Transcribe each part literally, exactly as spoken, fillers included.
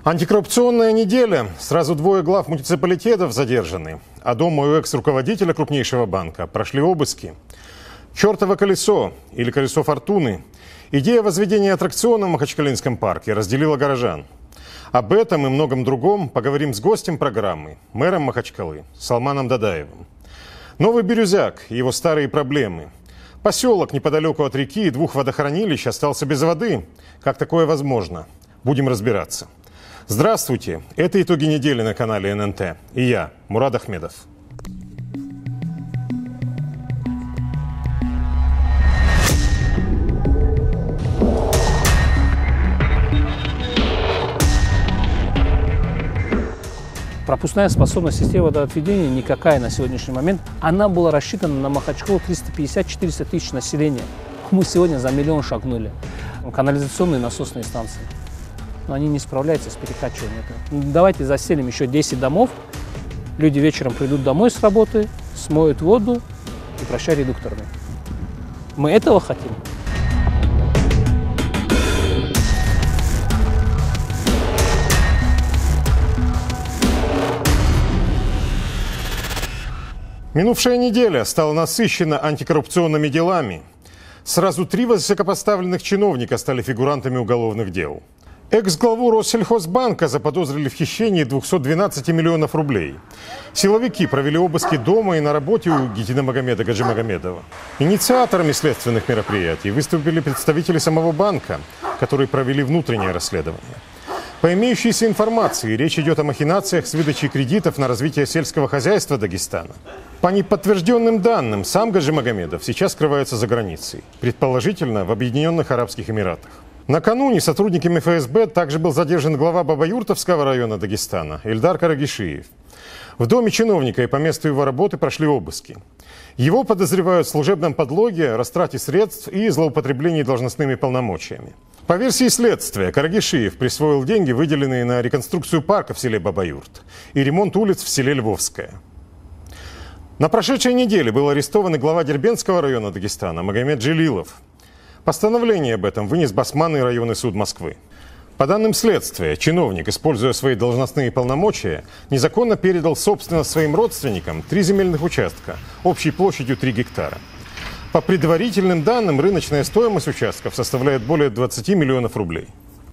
Антикоррупционная неделя. Сразу двое глав муниципалитетов задержаны. А дома у экс-руководителя крупнейшего банка прошли обыски. Чертово колесо или колесо фортуны. Идея возведения аттракциона в Махачкалинском парке разделила горожан. Об этом и многом другом поговорим с гостем программы, мэром Махачкалы Салманом Дадаевым. Новый Бирюзяк и его старые проблемы. Поселок неподалеку от реки и двух водохранилищ остался без воды. Как такое возможно? Будем разбираться. Здравствуйте! Это «Итоги недели» на канале эн эн тэ. И я, Мурад Ахмедов. Пропускная способность системы водоотведения никакая на сегодняшний момент. Она была рассчитана на Махачкалу триста пятьдесят — четыреста тысяч населения. Мы сегодня за миллион шагнули. Канализационные насосные станции. Но они не справляются с перекачиванием. Давайте заселим еще десять домов. Люди вечером придут домой с работы, смоют воду и прощай редукторные. Мы этого хотим? Минувшая неделя стала насыщена антикоррупционными делами. Сразу три высокопоставленных чиновника стали фигурантами уголовных дел. Экс-главу Россельхозбанка заподозрили в хищении двухсот двенадцати миллионов рублей. Силовики провели обыски дома и на работе у Гитиномагомеда Гаджимагомедова. Инициаторами следственных мероприятий выступили представители самого банка, которые провели внутреннее расследование. По имеющейся информации, речь идет о махинациях с выдачей кредитов на развитие сельского хозяйства Дагестана. По неподтвержденным данным, сам Гаджимагомедов сейчас скрывается за границей, предположительно в Объединенных Арабских Эмиратах. Накануне сотрудниками эф эс бэ также был задержан глава Бабаюртовского района Дагестана Эльдар Карагишиев. В доме чиновника и по месту его работы прошли обыски. Его подозревают в служебном подлоге, растрате средств и злоупотреблении должностными полномочиями. По версии следствия, Карагишиев присвоил деньги, выделенные на реконструкцию парка в селе Бабаюрт и ремонт улиц в селе Львовское. На прошедшей неделе был арестован и глава Дербентского района Дагестана Магомед Джилилов. Постановление об этом вынес Басманный районный суд Москвы. По данным следствия, чиновник, используя свои должностные полномочия, незаконно передал собственность своим родственникам три земельных участка общей площадью три гектара. По предварительным данным, рыночная стоимость участков составляет более двадцати миллионов рублей.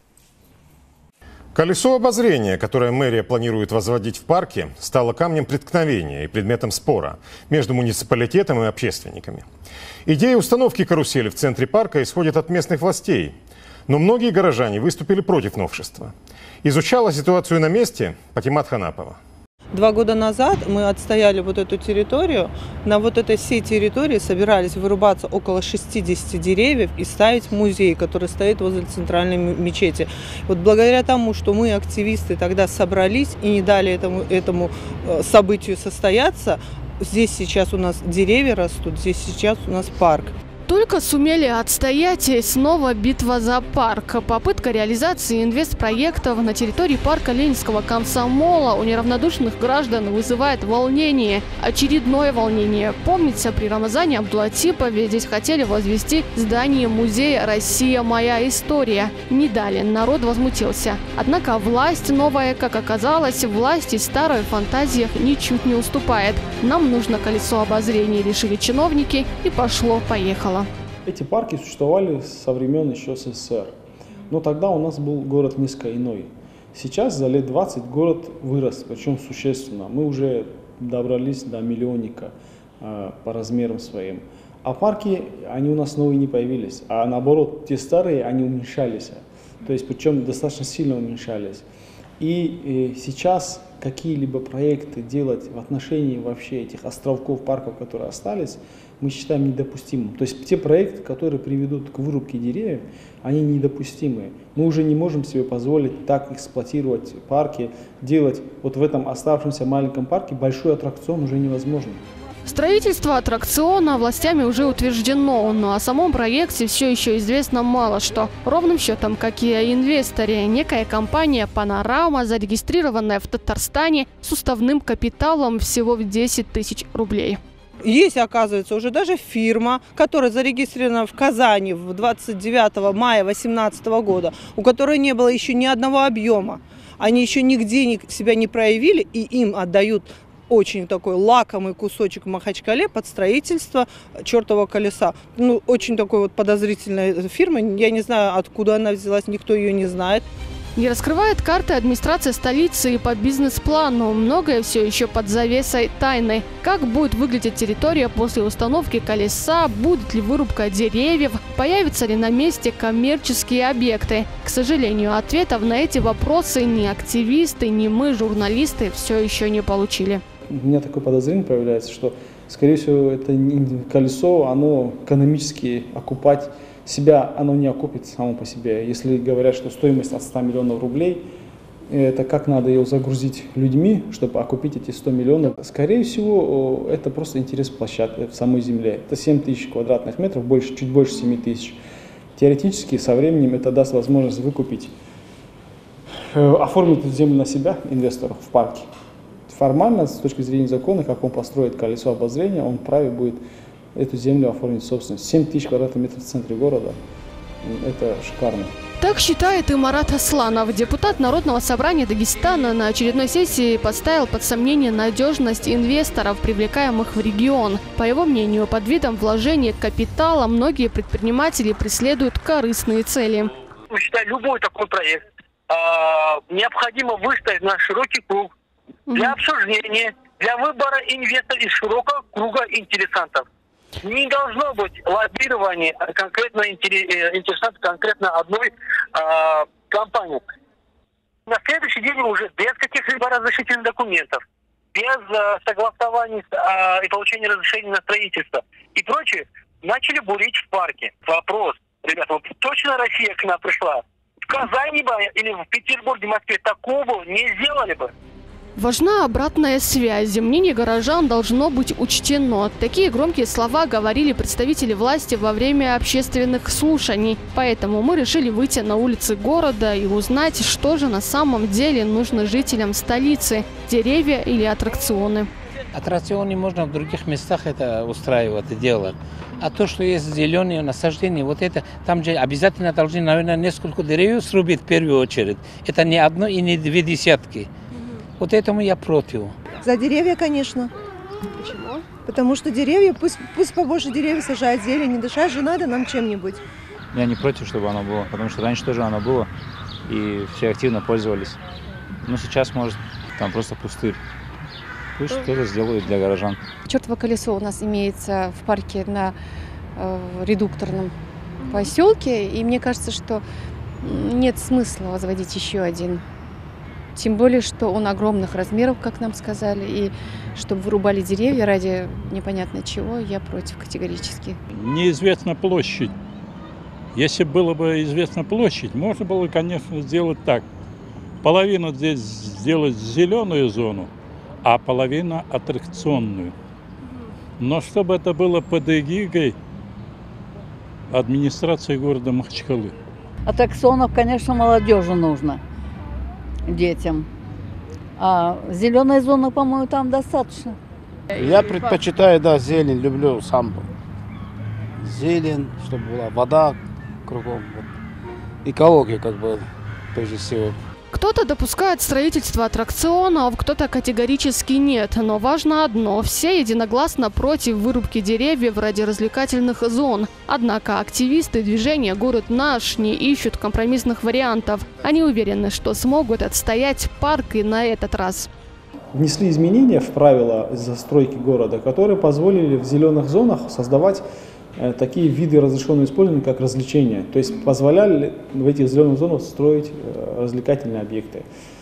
Колесо обозрения, которое мэрия планирует возводить в парке, стало камнем преткновения и предметом спора между муниципалитетом и общественниками. Идея установки карусели в центре парка исходит от местных властей, но многие горожане выступили против новшества. Изучала ситуацию на месте Патимат Ханапова. Два года назад мы отстояли вот эту территорию. На вот этой всей территории собирались вырубаться около шестидесяти деревьев и ставить музей, который стоит возле центральной мечети. Вот благодаря тому, что мы, активисты, тогда собрались и не дали этому, этому событию состояться, здесь сейчас у нас деревья растут, здесь сейчас у нас парк. Только сумели отстоять, и снова битва за парк. Попытка реализации инвестпроектов на территории парка Ленинского комсомола у неравнодушных граждан вызывает волнение. Очередное волнение. Помнится, при Рамазане Абдулатипове здесь хотели возвести здание музея «Россия. Моя история». Не дали, народ возмутился. Однако власть новая, как оказалось, власти старой в фантазиях ничуть не уступает. Нам нужно колесо обозрения, решили чиновники, и пошло-поехало. Эти парки существовали со времен еще эс эс эс эр, но тогда у нас был город несколько иной. Сейчас за лет двадцать город вырос, причем существенно. Мы уже добрались до миллионника э, по размерам своим. А парки, они у нас новые не появились, а наоборот, те старые, они уменьшались. То есть, причем достаточно сильно уменьшались. И э, сейчас какие-либо проекты делать в отношении вообще этих островков парков, которые остались, мы считаем недопустимым. То есть те проекты, которые приведут к вырубке деревьев, они недопустимы. Мы уже не можем себе позволить так эксплуатировать парки, делать вот в этом оставшемся маленьком парке большой аттракцион уже невозможно. Строительство аттракциона властями уже утверждено, но о самом проекте все еще известно мало что. Ровным счетом, как и о инвесторе, некая компания «Панорама», зарегистрированная в Татарстане с уставным капиталом всего в десять тысяч рублей. Есть, оказывается, уже даже фирма, которая зарегистрирована в Казани в двадцать девятого мая две тысячи восемнадцатого года, у которой не было еще ни одного объема. Они еще нигде себя не проявили, и им отдают очень такой лакомый кусочек в Махачкале под строительство чертового колеса. Ну, очень такой вот подозрительная фирма. Я не знаю, откуда она взялась, никто ее не знает. Не раскрывает карты администрация столицы и по бизнес-плану. Многое все еще под завесой тайны. Как будет выглядеть территория после установки колеса? Будет ли вырубка деревьев? Появятся ли на месте коммерческие объекты? К сожалению, ответов на эти вопросы ни активисты, ни мы, журналисты, все еще не получили. У меня такое подозрение появляется, что, скорее всего, это колесо, оно экономически окупать себя, оно не окупит само по себе. Если говорят, что стоимость от ста миллионов рублей, это как надо ее загрузить людьми, чтобы окупить эти сто миллионов. Скорее всего, это просто интерес площадки в самой земле. Это семь тысяч квадратных метров, больше, чуть больше семи тысяч. Теоретически, со временем это даст возможность выкупить, оформить эту землю на себя, инвесторов, в парке. Формально, с точки зрения закона, как он построит колесо обозрения, он вправе будет эту землю оформить в собственность. семь тысяч квадратных метров в центре города – это шикарно. Так считает и Марат Асланов. Депутат Народного собрания Дагестана на очередной сессии поставил под сомнение надежность инвесторов, привлекаемых в регион. По его мнению, под видом вложения капитала многие предприниматели преследуют корыстные цели. Я считаю, любой такой проект э, необходимо выставить на широкий круг для обсуждения, для выбора инвесторов из широкого круга интересантов. Не должно быть лоббирования конкретно интересантов конкретно одной э, компании. На следующий день уже без каких-либо разрешительных документов, без э, согласования э, и получения разрешения на строительство и прочее, начали бурить в парке. Вопрос, ребята, вот точно Россия к нам пришла? В Казани бы или в Петербурге, Москве такого не сделали бы. Важна обратная связь. Мнение горожан должно быть учтено. Такие громкие слова говорили представители власти во время общественных слушаний. Поэтому мы решили выйти на улицы города и узнать, что же на самом деле нужно жителям столицы – деревья или аттракционы. Аттракционы можно в других местах это устраивать и делать. А то, что есть зеленые насаждения, вот это, там же обязательно должны, наверное, несколько деревьев срубить в первую очередь. Это не одно и не две десятки. Вот этому я против. За деревья, конечно. Почему? Потому что деревья, пусть, пусть побольше деревьев сажают, зелень, дышать же надо нам чем-нибудь. Я не против, чтобы оно было, потому что раньше тоже оно было, и все активно пользовались. Но сейчас, может, там просто пустырь. Пусть что-то сделают для горожан. Чертово колесо у нас имеется в парке на э, редукторном поселке, и мне кажется, что нет смысла возводить еще один. Тем более, что он огромных размеров, как нам сказали, и чтобы вырубали деревья ради непонятно чего, я против категорически. Неизвестна площадь. Если было бы известна площадь, можно было, конечно, сделать так. Половину здесь сделать зеленую зону, а половину аттракционную. Но чтобы это было под эгидой администрации города Махачкалы. Аттракционов, конечно, молодежи нужно. Детям. А зеленой зоны, по-моему, там достаточно. Я предпочитаю, да, зелень, люблю сам. Зелень, чтобы была вода кругом. Экология, как бы, прежде всего. Кто-то допускает строительство аттракционов, кто-то категорически нет. Но важно одно – все единогласно против вырубки деревьев ради развлекательных зон. Однако активисты движения «Город наш» не ищут компромиссных вариантов. Они уверены, что смогут отстоять парк и на этот раз. Внесли изменения в правила застройки города, которые позволили в зеленых зонах создавать такие виды разрешенного использования, как развлечения. То есть позволяли в этих зеленых зонах строить развлекательные объекты.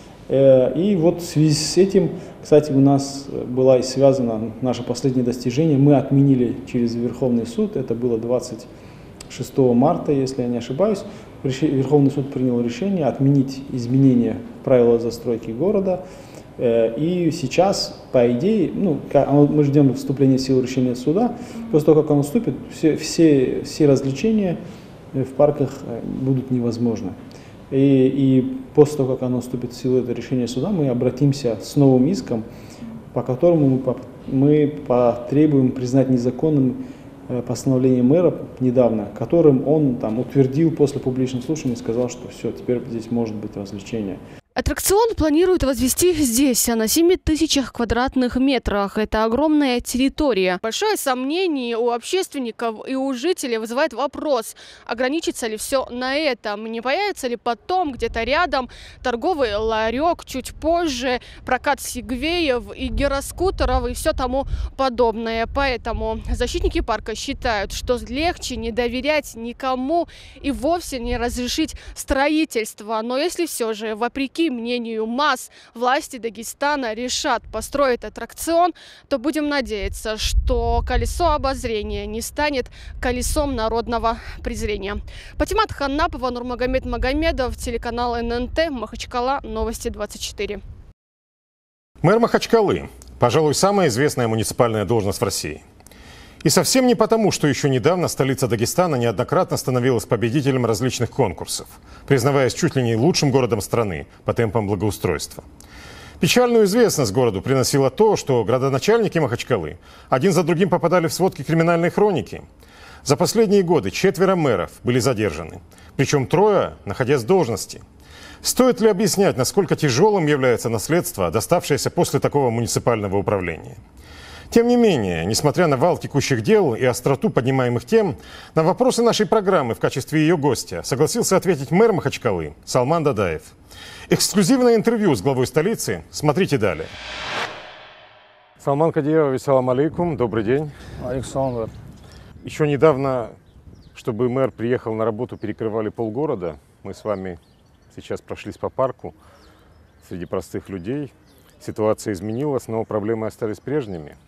И вот в связи с этим, кстати, у нас было связано наше последнее достижение. Мы отменили через Верховный суд, это было двадцать шестого марта, если я не ошибаюсь. Верховный суд принял решение отменить изменения правил застройки города. И сейчас, по идее, ну, мы ждем вступления в силу решения суда. После того, как оно вступит, все, все, все развлечения в парках будут невозможны. И, и после того, как оно вступит в силу, это решение суда, мы обратимся с новым иском, по которому мы, мы потребуем признать незаконным постановление мэра недавно, которым он там утвердил после публичных слушаний и сказал, что все, теперь здесь может быть развлечение. Аттракцион планируют возвести здесь, на семи тысячах квадратных метрах. Это огромная территория. Большое сомнение у общественников и у жителей вызывает вопрос, ограничится ли все на этом. Не появится ли потом где-то рядом торговый ларек, чуть позже прокат сегвеев и гироскутеров и все тому подобное. Поэтому защитники парка считают, что легче не доверять никому и вовсе не разрешить строительство. Но если все же, вопреки мнению масс, власти Дагестана решат построить аттракцион, то будем надеяться, что колесо обозрения не станет колесом народного презрения. Патимат Ханнапова, Нурмагомед Магомедов, телеканал эн эн тэ, Махачкала, новости двадцать четыре. Мэр Махачкалы, пожалуй, самая известная муниципальная должность в России. И совсем не потому, что еще недавно столица Дагестана неоднократно становилась победителем различных конкурсов, признаваясь чуть ли не лучшим городом страны по темпам благоустройства. Печальную известность городу приносило то, что градоначальники Махачкалы один за другим попадали в сводки криминальной хроники. За последние годы четверо мэров были задержаны, причем трое, находясь в должности. Стоит ли объяснять, насколько тяжелым является наследство, доставшееся после такого муниципального управления? Тем не менее, несмотря на вал текущих дел и остроту поднимаемых тем, на вопросы нашей программы в качестве ее гостя согласился ответить мэр Махачкалы Салман Дадаев. Эксклюзивное интервью с главой столицы смотрите далее. Салман Кадиевич, салам алейкум, добрый день. Александр. Еще недавно, чтобы мэр приехал на работу, перекрывали полгорода. Мы с вами сейчас прошлись по парку среди простых людей. Ситуация изменилась, но проблемы остались прежними.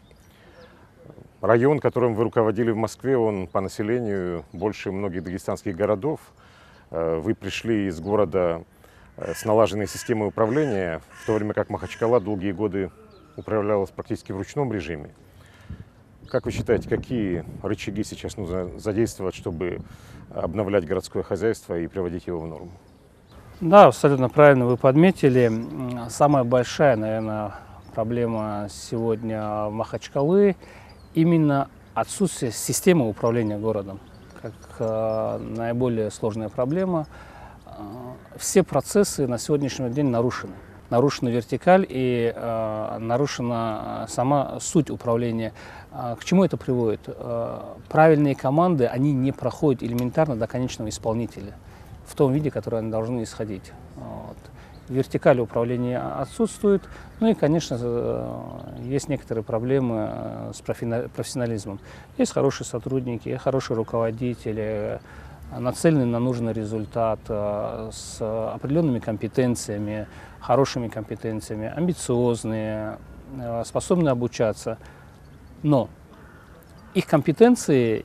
Район, которым вы руководили в Москве, он по населению больше многих дагестанских городов. Вы пришли из города с налаженной системой управления, в то время как Махачкала долгие годы управлялась практически в ручном режиме. Как вы считаете, какие рычаги сейчас нужно задействовать, чтобы обновлять городское хозяйство и приводить его в норму? Да, абсолютно правильно вы подметили. Самая большая, наверное, проблема сегодня Махачкалы – именно отсутствие системы управления городом. Как э, наиболее сложная проблема. Э, все процессы на сегодняшний день нарушены. Нарушена вертикаль и э, нарушена сама суть управления. Э, к чему это приводит? Э, правильные команды, они не проходят элементарно до конечного исполнителя в том виде, который они должны исходить. Вот. Вертикаль управления отсутствует. Ну и, конечно, есть некоторые проблемы с профессионализмом. Есть хорошие сотрудники, хорошие руководители, нацеленные на нужный результат, с определенными компетенциями, хорошими компетенциями, амбициозные, способны обучаться. Но их компетенции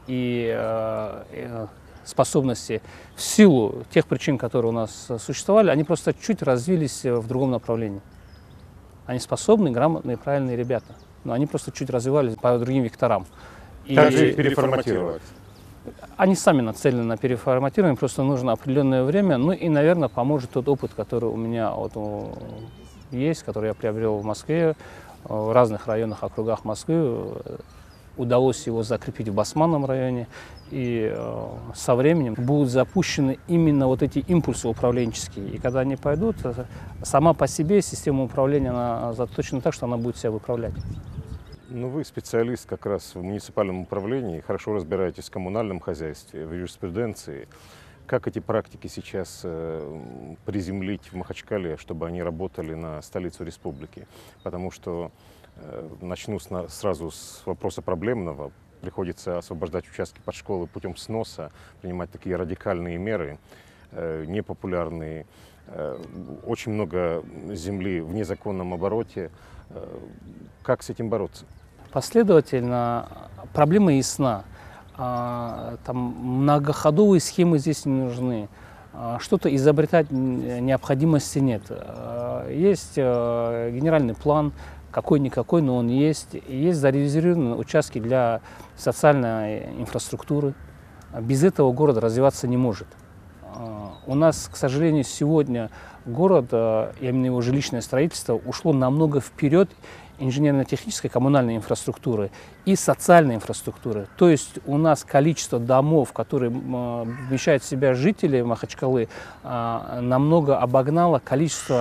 и способности в силу тех причин, которые у нас существовали, они просто чуть развились в другом направлении. Они способные, грамотные, правильные ребята, но они просто чуть развивались по другим векторам. И как же их переформатировать? Они сами нацелены на переформатирование, просто нужно определенное время. Ну и, наверное, поможет тот опыт, который у меня вот есть, который я приобрел в Москве, в разных районах, округах Москвы. Удалось его закрепить в Басманном районе, и э, со временем будут запущены именно вот эти импульсы управленческие. И когда они пойдут, сама по себе система управления она заточена так, что она будет себя выправлять. Ну, вы специалист как раз в муниципальном управлении, хорошо разбираетесь в коммунальном хозяйстве, в юриспруденции. Как эти практики сейчас э, приземлить в Махачкале, чтобы они работали на столицу республики? Потому что начну сразу с вопроса проблемного. Приходится освобождать участки под школы путем сноса, принимать такие радикальные меры, непопулярные. Очень много земли в незаконном обороте. Как с этим бороться? Последовательно проблема ясна. Там многоходовые схемы здесь не нужны. Что-то изобретать необходимости нет. Есть генеральный план, какой-никакой, но он есть. Есть зарезервированные участки для социальной инфраструктуры. Без этого город развиваться не может. У нас, к сожалению, сегодня город, именно его жилищное строительство, ушло намного вперед инженерно-технической коммунальной инфраструктуры и социальной инфраструктуры. То есть у нас количество домов, которые вмещают в себя жители Махачкалы, намного обогнало количество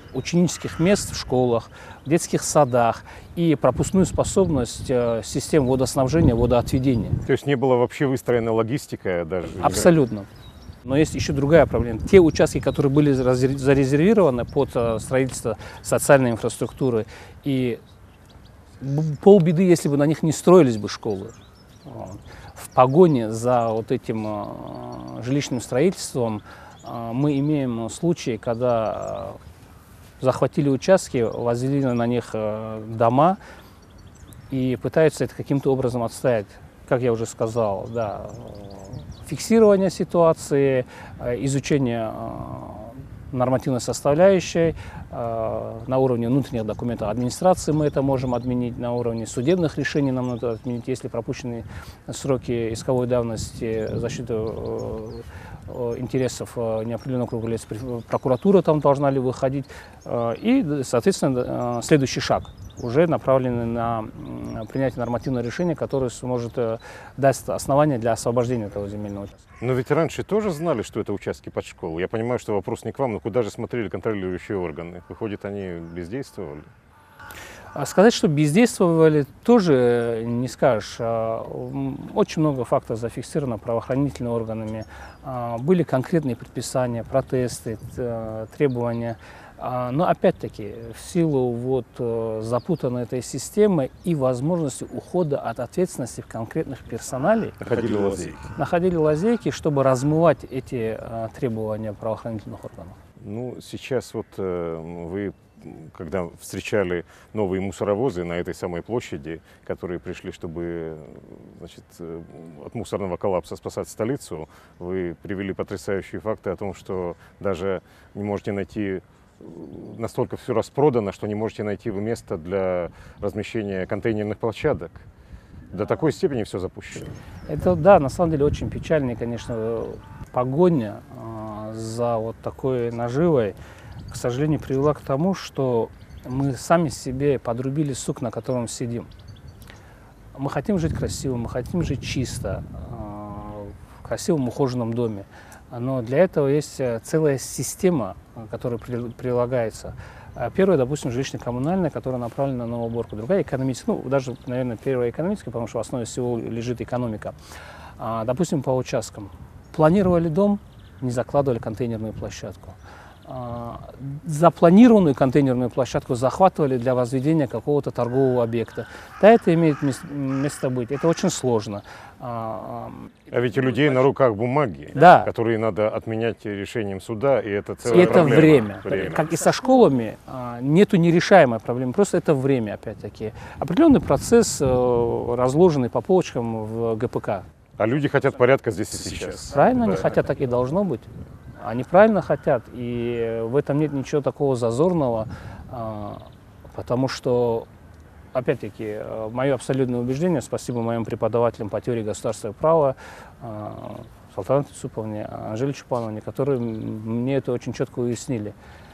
ученических мест в школах, в детских садах и пропускную способность систем водоснабжения, водоотведения. То есть не была вообще выстроена логистика даже? Абсолютно. Но есть еще другая проблема. Те участки, которые были зарезервированы под строительство социальной инфраструктуры, и полбеды, если бы на них не строились бы школы. В погоне за вот этим жилищным строительством мы имеем случаи, когда захватили участки, возвели на них дома и пытаются это каким-то образом отстоять. Как я уже сказал, да, фиксирование ситуации, изучение нормативной составляющей на уровне внутренних документов администрации мы это можем отменить, на уровне судебных решений нам надо отменить, если пропущены сроки исковой давности защиты интересов неопределенного круга лиц, прокуратура там должна ли выходить, и, соответственно, следующий шаг уже направленный на принятие нормативного решения, которое сможет дать основания для освобождения этого земельного участка. Но ведь раньше тоже знали, что это участки под школу. Я понимаю, что вопрос не к вам, но куда же смотрели контролирующие органы? Выходит, они бездействовали? Сказать, что бездействовали, тоже не скажешь. Очень много фактов зафиксировано правоохранительными органами. Были конкретные предписания, протесты, требования. Но опять-таки, в силу вот запутанной этой системы и возможности ухода от ответственности в конкретных персоналей, находили лазейки. находили лазейки, чтобы размывать эти требования правоохранительных органов. Ну, сейчас вот вы, когда встречали новые мусоровозы на этой самой площади, которые пришли, чтобы, значит, от мусорного коллапса спасать столицу, вы привели потрясающие факты о том, что даже не можете найти, настолько все распродано, что не можете найти место для размещения контейнерных площадок. До такой степени все запущено. Это, да, на самом деле очень печальная, конечно, погоня э, за вот такой наживой, к сожалению, привела к тому, что мы сами себе подрубили сук, на котором сидим. Мы хотим жить красиво, мы хотим жить чисто, э, в красивом ухоженном доме. Но для этого есть целая система, которая прилагается. Первая, допустим, жилищно-коммунальная, которая направлена на уборку. Другая экономическая, ну, даже, наверное, первая экономическая, потому что в основе всего лежит экономика. Допустим, по участкам. Планировали дом, не закладывали контейнерную площадку. Запланированную контейнерную площадку захватывали для возведения какого-то торгового объекта. Да, это имеет место быть. Это очень сложно. А ведь у людей на руках бумаги, да, которые надо отменять решением суда, и это целая это проблема. Время. время. Как и со школами, нету нерешаемой проблемы, просто это время, опять-таки. Определенный процесс, разложенный по полочкам в ГПК. А люди хотят порядка здесь и сейчас. Правильно, да. Они хотят, так и должно быть. Они правильно хотят, и в этом нет ничего такого зазорного, потому что, опять-таки, мое абсолютное убеждение, спасибо моим преподавателям по теории государственного права, Салтанату Юсуповне, Анжеле Чупановне, которые мне это очень четко уяснили.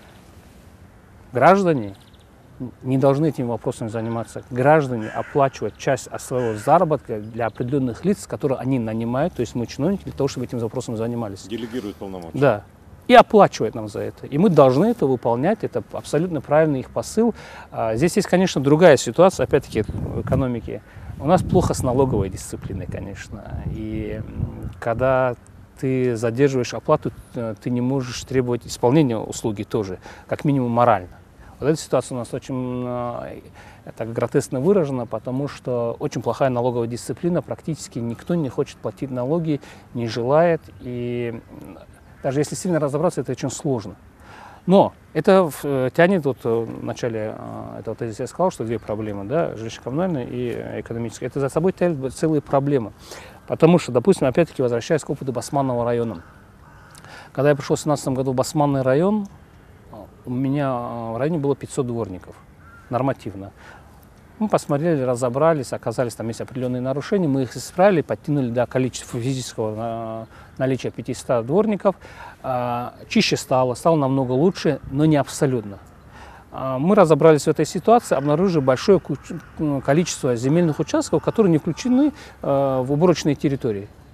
Граждане не должны этим вопросом заниматься. Граждане оплачивают часть своего заработка для определенных лиц, которые они нанимают, то есть мы чиновники, для того, чтобы этим вопросом занимались. Делегируют полномочия. Да. И оплачивают нам за это. И мы должны это выполнять, это абсолютно правильный их посыл. Здесь есть, конечно, другая ситуация, опять-таки, в экономике. У нас плохо с налоговой дисциплиной, конечно. И когда ты задерживаешь оплату, ты не можешь требовать исполнения услуги тоже, как минимум морально. Вот эта ситуация у нас очень так гротескно выражена, потому что очень плохая налоговая дисциплина, практически никто не хочет платить налоги, не желает, и даже если сильно разобраться, это очень сложно. Но это тянет, вот в начале этого тезиса я сказал, что две проблемы, да, жилищно-коммунальная и экономическая, это за собой тянет целые проблемы. Потому что, допустим, опять-таки возвращаясь к опыту Басманного района. Когда я пришел в две тысячи семнадцатом году в Басманный район, у меня в районе было пятьсот дворников, нормативно. Мы посмотрели, разобрались, оказались, там есть определенные нарушения, мы их исправили, подтянули до количества физического наличия пятисот дворников. Чище стало, стало намного лучше, но не абсолютно. Мы разобрались в этой ситуации, обнаружили большое количество земельных участков, которые не включены в уборочные территории.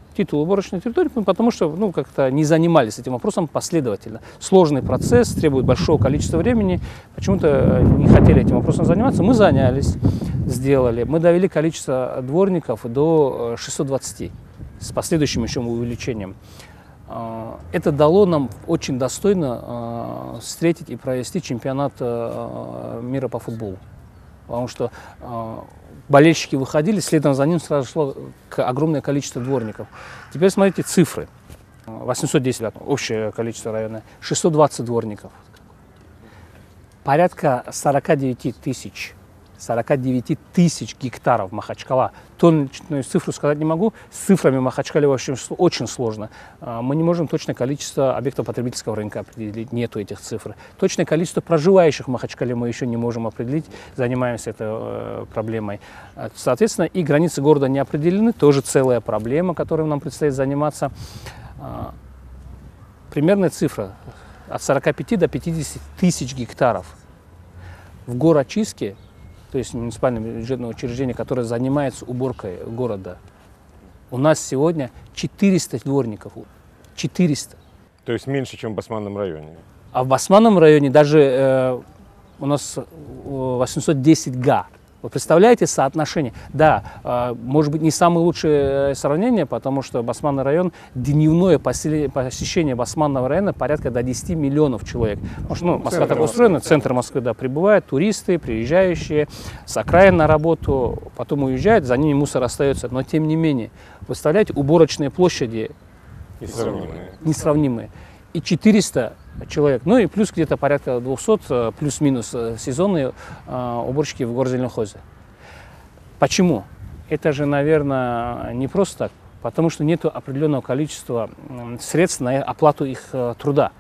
титул уборочной территории, потому что ну, как-то не занимались этим вопросом последовательно. Сложный процесс, требует большого количества времени. Почему-то не хотели этим вопросом заниматься. Мы занялись, сделали. Мы довели количество дворников до шестисот двадцати с последующим еще увеличением. Это дало нам очень достойно встретить и провести чемпионат мира по футболу. Потому что болельщики выходили, следом за ним сразу шло огромное количество дворников. Теперь смотрите цифры. восемьсот десять, общее количество района, шестьсот двадцать дворников. Порядка сорока девяти тысяч. сорока девяти тысяч гектаров Махачкала. Точную цифру сказать не могу. С цифрами в Махачкале очень, очень сложно. Мы не можем точное количество объектов потребительского рынка определить. Нету этих цифр. Точное количество проживающих в Махачкале мы еще не можем определить. Занимаемся этой э, проблемой. Соответственно, и границы города не определены. Тоже целая проблема, которой нам предстоит заниматься. Примерная цифра. От сорока пяти до пятидесяти тысяч гектаров. В горочистке, то есть муниципальное бюджетное учреждение, которое занимается уборкой города. У нас сегодня четыреста дворников. четыреста. То есть меньше, чем в Басманном районе. А в Басманном районе даже э, у нас восемьсот десять га. Вы представляете соотношение? Да, э, может быть, не самое лучшее сравнение, потому что Басманный район, дневное посещение Басманного района порядка до десяти миллионов человек. Потому что ну, Москва так устроена, центр Москвы да, прибывают, туристы, приезжающие с окраин на работу, потом уезжают, за ними мусор остается. Но тем не менее, представляете, уборочные площади несравнимые. несравнимые. И четыреста человек, ну и плюс где-то порядка двухсот, плюс-минус сезонные э, уборщики в горзеленхозе. Почему? Это же, наверное, не просто так, потому что нет определенного количества средств на оплату их э, труда.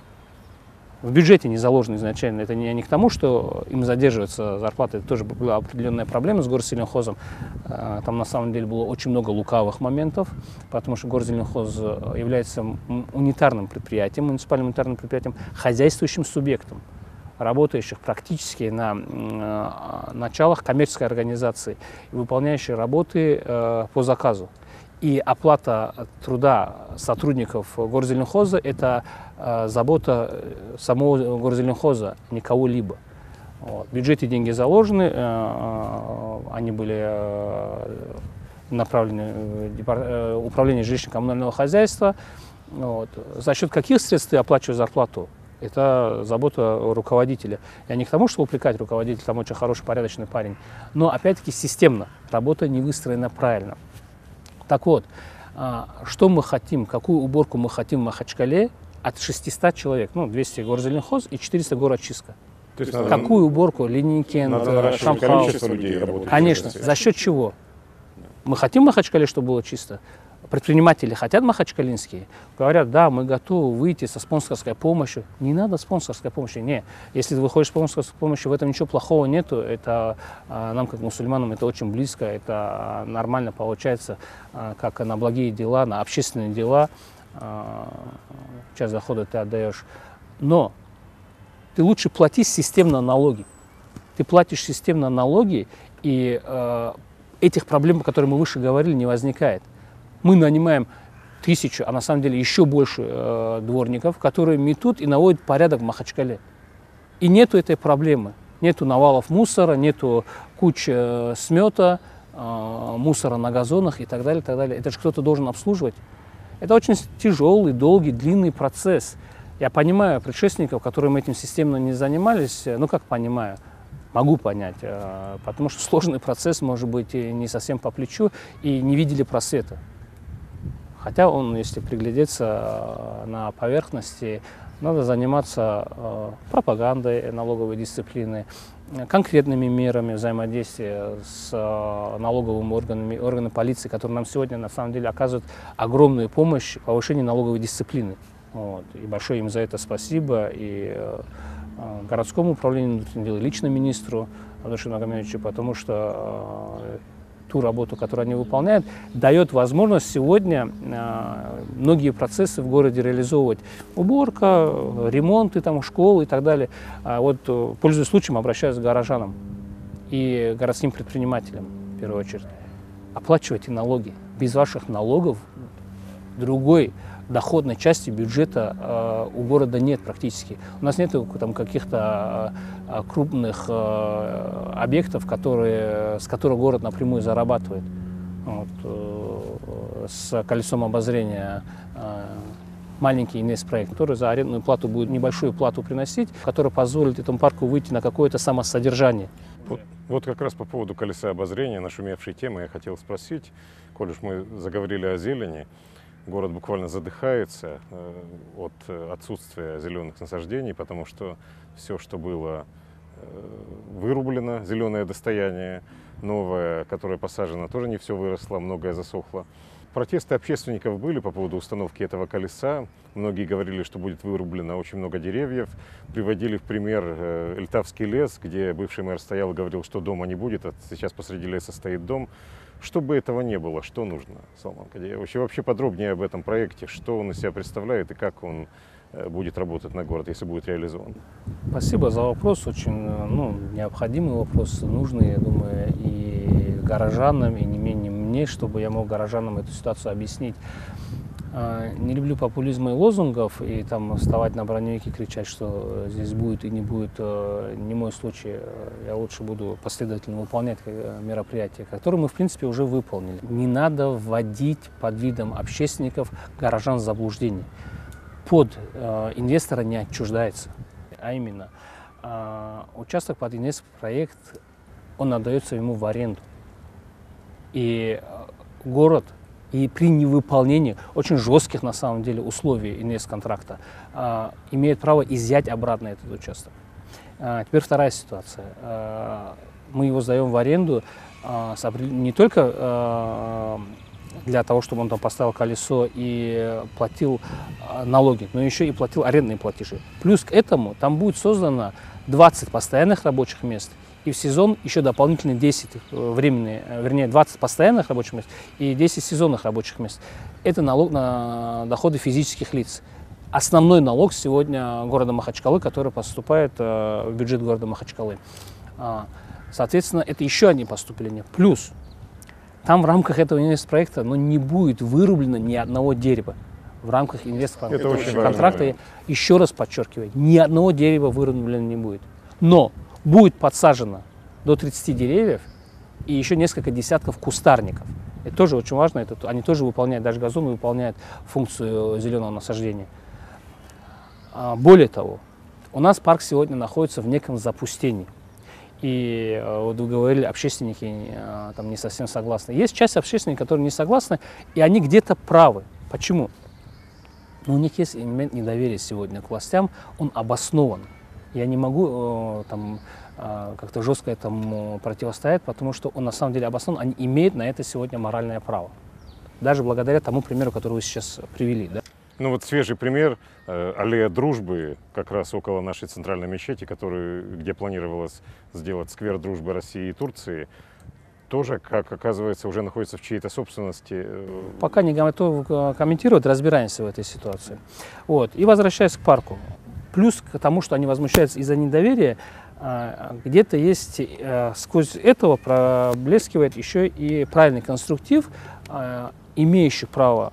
В бюджете не заложено изначально. Это не, не к тому, что им задерживается зарплата. Это тоже была определенная проблема с горзеленхозом. Там на самом деле было очень много лукавых моментов, потому что горзеленхоз является унитарным предприятием, муниципальным унитарным предприятием, хозяйствующим субъектом, работающих практически на э, началах коммерческой организации и выполняющих работы э, по заказу. И оплата труда сотрудников горзеленхоза – это э, забота самого горзеленхоза, не кого-либо. Вот. В бюджете деньги заложены, э, э, они были э, направлены в депар... э, управление жилищно-коммунального хозяйства. Вот. За счет каких средств ты оплачиваешь зарплату? Это забота руководителя. Я не к тому, чтобы упрекать руководителя, там очень хороший, порядочный парень, но опять-таки системно, работа не выстроена правильно. Так вот, что мы хотим, какую уборку мы хотим в Махачкале от шестисот человек, ну, двести горзеленхоз и четыреста горочистка. То есть какую надо, уборку? Линейкен, Шамхаус. Конечно. За счет чего? Мы хотим в Махачкале, чтобы было чисто? Предприниматели хотят махачкалинские, говорят, да, мы готовы выйти со спонсорской помощью. Не надо спонсорской помощи, не. Если ты выходишь с спонсорской помощью, в этом ничего плохого нету. Это нам, как мусульманам, это очень близко, это нормально получается, как на благие дела, на общественные дела. Часть дохода ты отдаешь. Но ты лучше плати системно налоги. Ты платишь системно налоги, и этих проблем, о которых мы выше говорили, не возникает. Мы нанимаем тысячу, а на самом деле еще больше э, дворников, которые метут и наводят порядок в Махачкале. И нету этой проблемы. Нету навалов мусора, нету кучи э, смета, э, мусора на газонах и так далее, и так далее. Это же кто-то должен обслуживать. Это очень тяжелый, долгий, длинный процесс. Я понимаю предшественников, которые этим системно не занимались, ну как понимаю, могу понять, э, потому что сложный процесс, может быть, и не совсем по плечу, и не видели просвета. Хотя он, если приглядеться на поверхности, надо заниматься пропагандой налоговой дисциплины, конкретными мерами взаимодействия с налоговыми органами, органами полиции, которые нам сегодня на самом деле оказывают огромную помощь в повышении налоговой дисциплины. Вот. И большое им за это спасибо и городскому управлению внутренних дел, и лично министру Абдулшаду Магомедовичу, потому что ту работу, которую они выполняют, дает возможность сегодня э, многие процессы в городе реализовывать. Уборка, ремонты, там, школы и так далее. А вот, пользуясь случаем, обращаюсь к горожанам и городским предпринимателям, в первую очередь. Оплачивайте налоги. Без ваших налогов другой доходной части бюджета э, у города нет практически. У нас нет там каких-то э, крупных э, объектов, которые, с которых город напрямую зарабатывает. Вот, э, с колесом обозрения э, маленький инвестпроект, который за арендную плату будет небольшую плату приносить, который позволит этому парку выйти на какое-то самосодержание. Вот, вот как раз по поводу колеса обозрения, нашумевшей темы, я хотел спросить, коль уж мы заговорили о зелени, город буквально задыхается э, от отсутствия зеленых насаждений, потому что все, что было э, вырублено, зеленое достояние, новое, которое посажено, тоже не все выросло, многое засохло. Протесты общественников были по поводу установки этого колеса. Многие говорили, что будет вырублено очень много деревьев. Приводили в пример э, Эльтавский лес, где бывший мэр стоял и говорил, что дома не будет, а сейчас посреди леса стоит дом. Чтобы этого не было, что нужно, Салман Кадеевич? Вообще подробнее об этом проекте, что он из себя представляет и как он э, будет работать на город, если будет реализован. Спасибо за вопрос, очень ну, необходимый вопрос, нужный, я думаю, и горожанам, и не менее мне, чтобы я мог горожанам эту ситуацию объяснить. Не люблю популизма и лозунгов, и там вставать на броневике, кричать, что здесь будет и не будет, не мой случай. Я лучше буду последовательно выполнять мероприятия, которые мы, в принципе, уже выполнили. Не надо вводить под видом общественников горожан в заблуждение. Под инвестора не отчуждается, а именно участок под инвестпроект, он отдается ему в аренду. И город и при невыполнении очень жестких на самом деле условий инвестконтракта э, имеет право изъять обратно этот участок. Э, теперь вторая ситуация. Э, мы его сдаем в аренду э, с, не только э, для того, чтобы он там поставил колесо и платил э, налоги, но еще и платил арендные платежи. Плюс к этому там будет создано двадцать постоянных рабочих мест. И в сезон еще дополнительно десять временные, вернее двадцать постоянных рабочих мест и десять сезонных рабочих мест. Это налог на доходы физических лиц. Основной налог сегодня города Махачкалы, который поступает в бюджет города Махачкалы. Соответственно, это еще одни поступления. Плюс там в рамках этого инвестпроекта ну, не будет вырублено ни одного дерева. В рамках инвестконтракта, я еще раз подчеркиваю, ни одного дерева вырублено не будет. Но будет подсажено до тридцати деревьев и еще несколько десятков кустарников. Это тоже очень важно, это, они тоже выполняют, даже газоны выполняют функцию зеленого насаждения. Более того, у нас парк сегодня находится в неком запустении. И вот вы говорили, общественники там не совсем согласны. Есть часть общественников, которые не согласны, и они где-то правы. Почему? Но у них есть элемент недоверия сегодня к властям, он обоснован. Я не могу э, там, э, как-то жестко этому противостоять, потому что он на самом деле обоснован, они имеют на это сегодня моральное право. Даже благодаря тому примеру, который вы сейчас привели. Да? Ну вот свежий пример, э, аллея Дружбы, как раз около нашей центральной мечети, который, где планировалось сделать сквер дружбы России и Турции, тоже, как оказывается, уже находится в чьей-то собственности. Пока не готов комментировать, разбираемся в этой ситуации. Вот. И возвращаясь к парку. Плюс к тому, что они возмущаются из-за недоверия, где-то есть, сквозь этого проблескивает еще и правильный конструктив, имеющий право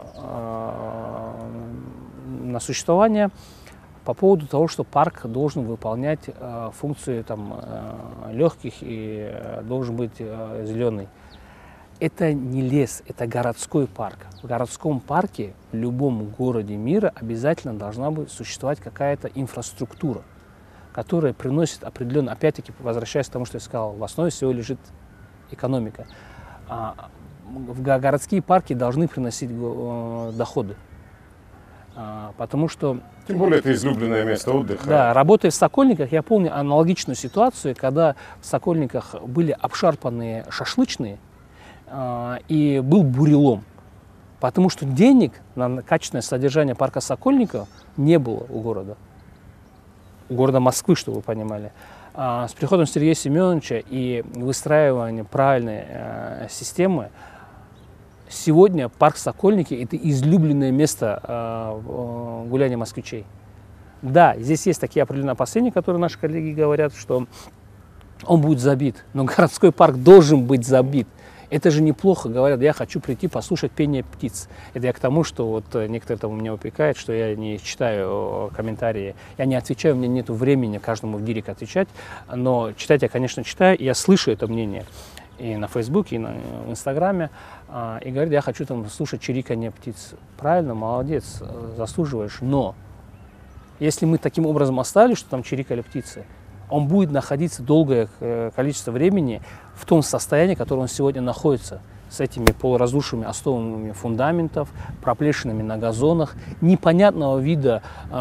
на существование по поводу того, что парк должен выполнять функции там, легких и должен быть зеленый. Это не лес, это городской парк. В городском парке в любом городе мира обязательно должна быть существовать какая-то инфраструктура, которая приносит определенно, опять-таки, возвращаясь к тому, что я сказал, в основе всего лежит экономика. В городские парки должны приносить доходы, потому что... Тем более это излюбленное место отдыха. Да, работая в Сокольниках, я помню аналогичную ситуацию, когда в Сокольниках были обшарпанные шашлычные, и был бурелом, потому что денег на качественное содержание парка Сокольников не было у города, у города Москвы, чтобы вы понимали. С приходом Сергея Семеновича и выстраиванием правильной системы сегодня парк Сокольники – это излюбленное место гуляния москвичей. Да, здесь есть такие определенные опасения, которые наши коллеги говорят, что он будет забит, но городской парк должен быть забит. Это же неплохо, говорят, я хочу прийти послушать пение птиц. Это я к тому, что вот некоторые там у меня упрекают, что я не читаю комментарии, я не отвечаю, у меня нет времени каждому в директ отвечать, но читать я, конечно, читаю, и я слышу это мнение и на Фейсбуке, и на в Инстаграме, и говорят, я хочу там слушать чириканье птиц. Правильно, молодец, заслуживаешь, но если мы таким образом оставили, что там чирикали птицы, он будет находиться долгое количество времени в том состоянии, в котором он сегодня находится, с этими полуразрушенными основами фундаментов, проплешинами на газонах, непонятного вида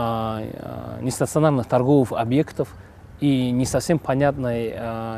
э, нестационарных торговых объектов и не совсем понятной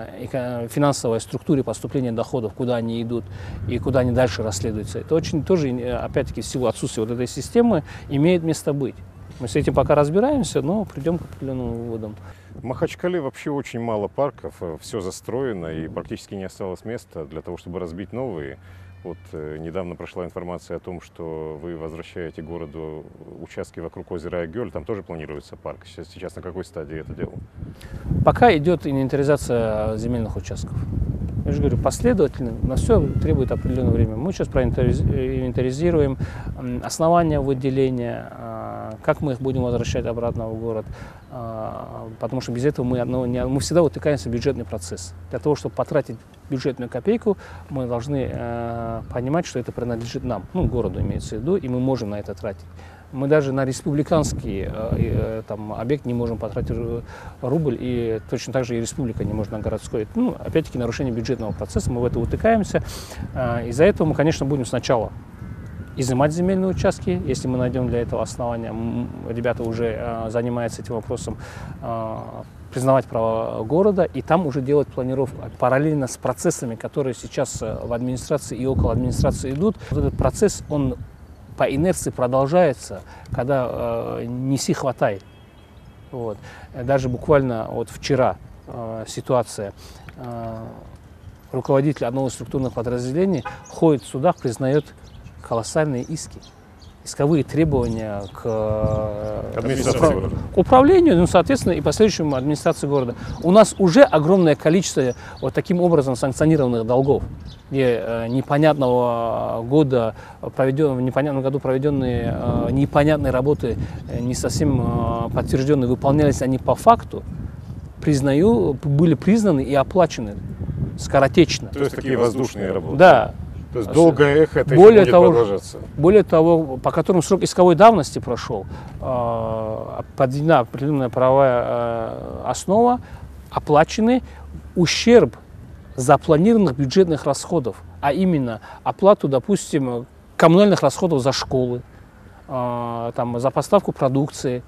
э, финансовой структуре поступления доходов, куда они идут и куда они дальше расследуются. Это очень тоже, опять-таки, в силу отсутствия вот этой системы, имеет место быть. Мы с этим пока разбираемся, но придем к определенным выводам. В Махачкале вообще очень мало парков, все застроено и практически не осталось места для того, чтобы разбить новые. Вот э, недавно прошла информация о том, что вы возвращаете городу участки вокруг озера Айгёль, там тоже планируется парк. Сейчас, сейчас на какой стадии это дело? Пока идет инвентаризация земельных участков. Я же говорю, последовательно, на все требует определенное время. Мы сейчас проинвентаризируем основания выделения, как мы их будем возвращать обратно в город, потому что без этого мы, одного не, мы всегда утыкаемся в бюджетный процесс. Для того, чтобы потратить бюджетную копейку, мы должны понимать, что это принадлежит нам, ну, городу имеется в виду, и мы можем на это тратить. Мы даже на республиканский э, там, объект не можем потратить рубль, и точно так же и республика не может на городской. Ну, опять-таки, нарушение бюджетного процесса, мы в это утыкаемся. Э, из-за этого мы, конечно, будем сначала изымать земельные участки, если мы найдем для этого основания. Ребята уже э, занимаются этим вопросом, э, признавать право города, и там уже делать планировку. Параллельно с процессами, которые сейчас в администрации и около администрации идут, вот этот процесс, он по инерции продолжается, когда э, неси хватай. Вот. Даже буквально вот вчера э, ситуация. Э, руководитель одного из структурных подразделений ходит в судах, признает колоссальные иски. Исковые требования к, к управлению, ну, соответственно, и последующему администрации города. У нас уже огромное количество вот таким образом санкционированных долгов, где э, непонятного года проведен, в непонятном году проведенные э, непонятные работы, э, не совсем э, подтвержденные, выполнялись они по факту, признаю, были признаны и оплачены скоротечно. То есть такие воздушные работы? Да. То есть долгое эхо это более будет того, продолжаться? Более того, по которым срок исковой давности прошел, подведена определенная правовая основа, оплачены ущерб запланированных бюджетных расходов, а именно оплату, допустим, коммунальных расходов за школы, там, за поставку продукции,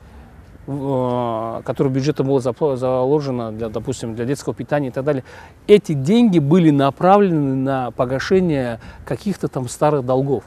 которое бюджетом было заложено, для, допустим, для детского питания и так далее. Эти деньги были направлены на погашение каких-то там старых долгов.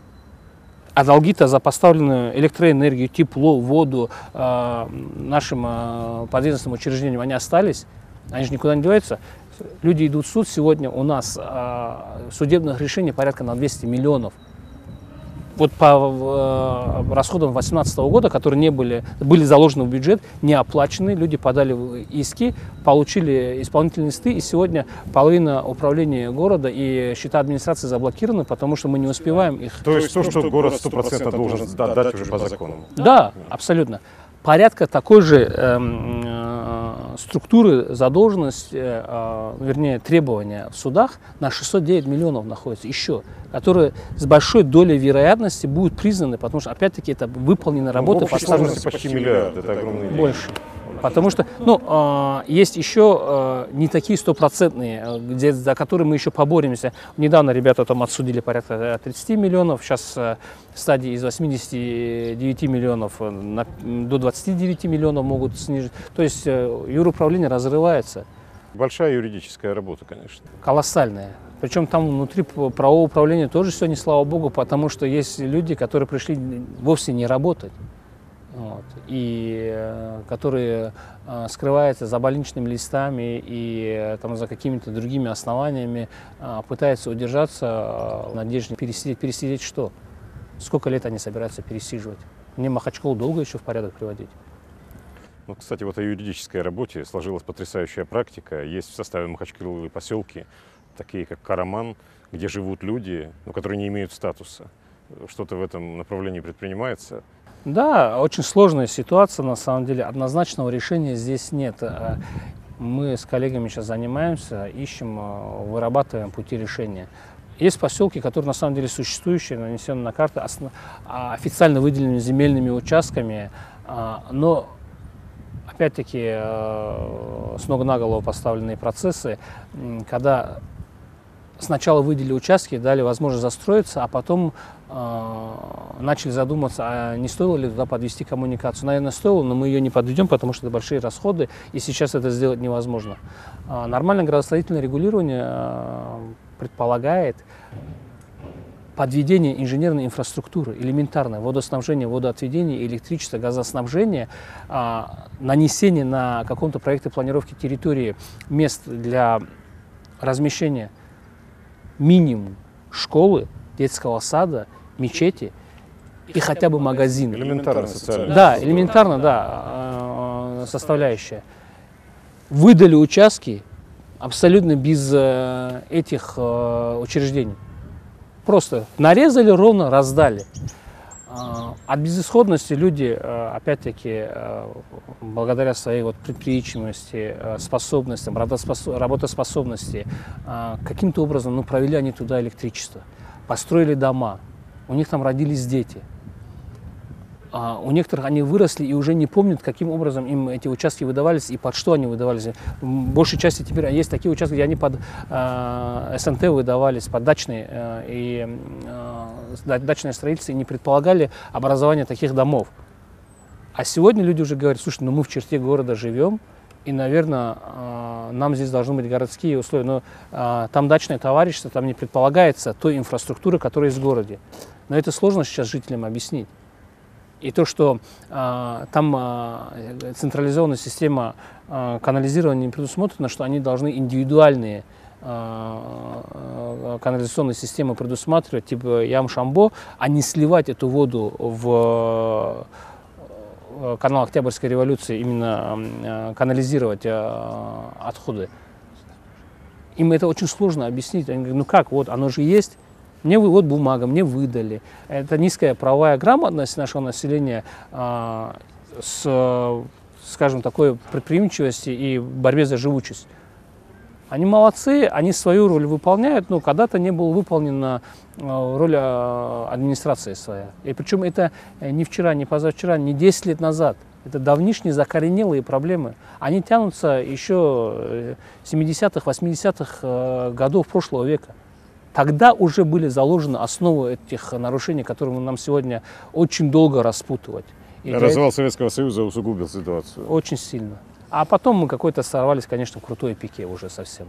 А долги-то за поставленную электроэнергию, тепло, воду э, нашим э, подведомственным учреждениям, они остались, они же никуда не деваются. Люди идут в суд, сегодня у нас э, судебных решений порядка на двести миллионов. Вот по э, расходам две тысячи восемнадцатого года, которые не были, были заложены в бюджет, не оплачены, люди подали иски, получили исполнительные листы, и сегодня половина управления города и счета администрации заблокированы, потому что мы не успеваем их... То есть то, что город сто процентов должен отдать уже по закону? Да, абсолютно. Порядка такой же э, э, структуры задолженности, э, вернее требования в судах на шестьсот девять миллионов находится еще, которые с большой долей вероятности будут признаны, потому что опять-таки это выполненная работа. Ну, в общей сложности почти миллиард, это огромные деньги. Больше. Потому что, ну, э, есть еще э, не такие стопроцентные, где, за которые мы еще поборемся. Недавно ребята там отсудили порядка тридцати миллионов, сейчас э, в стадии из восьмидесяти девяти миллионов на, до двадцати девяти миллионов могут снижить. То есть э, юруправление разрывается. Большая юридическая работа, конечно. Колоссальная. Причем там внутри правового управления тоже все не слава богу, потому что есть люди, которые пришли вовсе не работать. Вот, и э, которые э, скрываются за больничными листами и э, там, за какими-то другими основаниями э, пытаются удержаться э, в надежде пересидеть. Пересидеть что? Сколько лет они собираются пересиживать? Мне Махачкалу долго еще в порядок приводить. Ну, кстати, вот о юридической работе сложилась потрясающая практика. Есть в составе Махачкалы поселки, такие как Караман, где живут люди, но которые не имеют статуса. Что-то в этом направлении предпринимается? Да, очень сложная ситуация, на самом деле. Однозначного решения здесь нет. Мы с коллегами сейчас занимаемся, ищем, вырабатываем пути решения. Есть поселки, которые на самом деле существующие, нанесены на карты, официально выделенными земельными участками, но опять-таки с ног на голову поставленные процессы, когда сначала выделили участки, дали возможность застроиться, а потом э, начали задуматься, а не стоило ли туда подвести коммуникацию. Наверное, стоило, но мы ее не подведем, потому что это большие расходы, и сейчас это сделать невозможно. Э, нормальное градостроительное регулирование э, предполагает подведение инженерной инфраструктуры, элементарное водоснабжение, водоотведение, электричество, газоснабжение, э, нанесение на каком-то проекте планировки территории мест для размещения минимум школы, детского сада, мечети и хотя бы магазин. Элементарно социально. Да, элементарно, да, составляющая. Выдали участки абсолютно без этих учреждений. Просто нарезали ровно, раздали. От безысходности люди, опять-таки, благодаря своей вот предприимчивости, способностям, работоспособности, каким-то образом ну, провели они туда электричество, построили дома, у них там родились дети. У некоторых они выросли и уже не помнят, каким образом им эти участки выдавались и под что они выдавались. В большей части теперь есть такие участки, где они под э, СНТ выдавались, под дачные, э, и э, дачное строительство, и не предполагали образование таких домов. А сегодня люди уже говорят, слушай, ну мы в черте города живем, и, наверное, э, нам здесь должны быть городские условия, но э, там дачное товарищество, там не предполагается той инфраструктуры, которая есть в городе. Но это сложно сейчас жителям объяснить. И то, что э, там э, централизованная система э, канализирования не предусмотрена, что они должны индивидуальные э, канализационные системы предусматривать, типа Ям-Шамбо, а не сливать эту воду в э, канал Октябрьской революции, именно э, канализировать э, отходы. Им это очень сложно объяснить. Они говорят, ну как, вот оно же есть. Мне вот бумага, мне выдали. Это низкая правовая грамотность нашего населения э, с, скажем, такой предприимчивости и борьбе за живучесть. Они молодцы, они свою роль выполняют, но когда-то не была выполнена э, роль э, администрации своя. И причем это не вчера, не позавчера, не десять лет назад. Это давнишние закоренелые проблемы. Они тянутся еще семидесятых, восьмидесятых э, годов прошлого века. Тогда уже были заложены основы этих нарушений, которые нам сегодня очень долго распутывать. И развал этого... Советского Союза усугубил ситуацию. Очень сильно. А потом мы какой-то сорвались, конечно, в крутой пике уже совсем.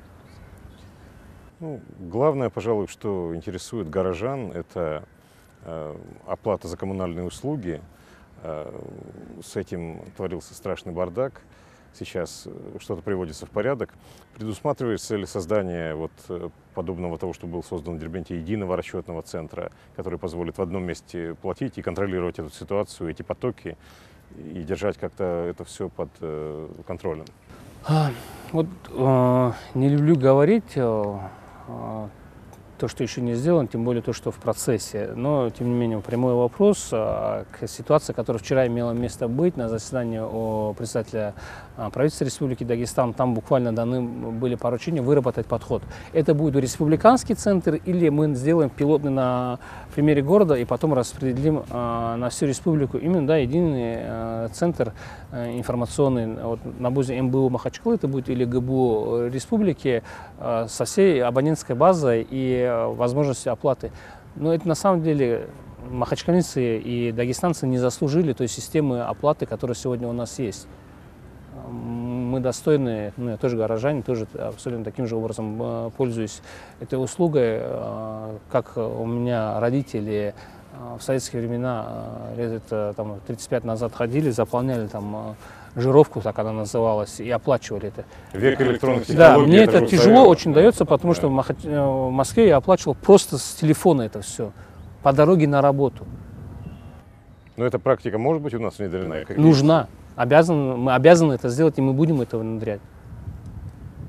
Ну, главное, пожалуй, что интересует горожан, это э, оплата за коммунальные услуги. Э, с этим творился страшный бардак. Сейчас что-то приводится в порядок. Предусматривается ли создание вот подобного того, что был создан в Дербенте, единого расчетного центра, который позволит в одном месте платить и контролировать эту ситуацию, эти потоки, и держать как-то это все под э, контролем? Вот э, не люблю говорить э, то, что еще не сделано, тем более то, что в процессе. Но, тем не менее, прямой вопрос э, к ситуации, которая вчера имела место быть на заседании у председателя э, правительства Республики Дагестан. Там буквально даны были поручения выработать подход. Это будет республиканский центр или мы сделаем пилотный на примере города и потом распределим э, на всю республику именно да, единый э, центр э, информационный. Вот, на базе эм бэ о Махачкалы это будет или гэ бэ о республики э, со всей абонентской базой и возможности оплаты. Но это на самом деле махачкалинцы и дагестанцы не заслужили той системы оплаты, которая сегодня у нас есть. Мы достойны, ну я тоже горожане, тоже абсолютно таким же образом пользуюсь этой услугой, как у меня родители в советские времена, лет там, тридцать пять назад ходили, заполняли там жировку, так она называлась, и оплачивали это. Век электронных технологий. Да, мне это, это тяжело очень дается, потому да. что в Москве я оплачивал просто с телефона это все, по дороге на работу. Но эта практика может быть у нас внедрена? Нужна. Обязан, мы обязаны это сделать, и мы будем это внедрять.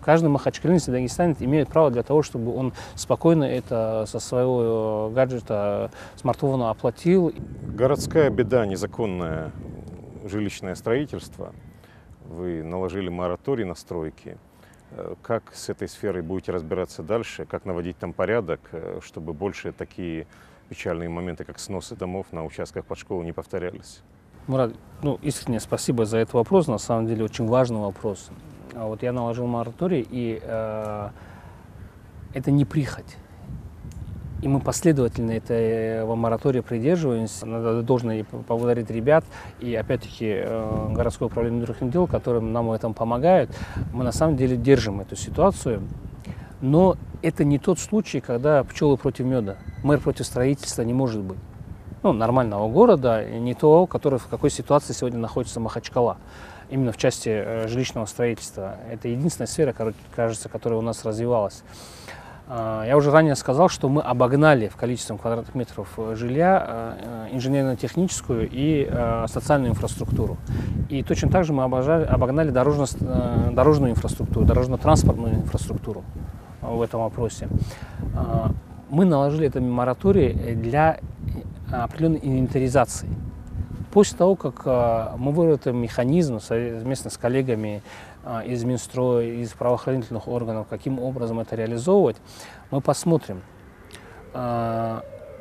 Каждый махачкалинец и дагестанец имеет право для того, чтобы он спокойно это со своего гаджета, смартфона оплатил. Городская беда, незаконное жилищное строительство. Вы наложили мораторий на стройки. Как с этой сферой будете разбираться дальше? Как наводить там порядок, чтобы больше такие печальные моменты, как сносы домов на участках под школу, не повторялись? Мурат, ну, искренне спасибо за этот вопрос. На самом деле очень важный вопрос. Вот я наложил мораторий, и э, это не прихоть. И мы последовательно этого моратория придерживаемся. Надо должно поблагодарить ребят и, опять-таки, э, городское управление внутренних дел, которым нам в этом помогают. Мы на самом деле держим эту ситуацию. Но это не тот случай, когда пчелы против меда. Мэр против строительства не может быть. Ну, нормального города, и не то, который в какой ситуации сегодня находится Махачкала. Именно в части э, жилищного строительства. Это единственная сфера, кажется, которая у нас развивалась. Э, я уже ранее сказал, что мы обогнали в количестве квадратных метров жилья э, инженерно-техническую и э, социальную инфраструктуру. И точно так же мы обожали, обогнали дорожно, э, дорожную инфраструктуру, дорожно-транспортную инфраструктуру э, в этом вопросе. Э, мы наложили этот мораторий для определенной инвентаризации. После того, как э, мы выработаем механизм совместно с коллегами э, из Минстроя, из правоохранительных органов, каким образом это реализовывать, мы посмотрим, э,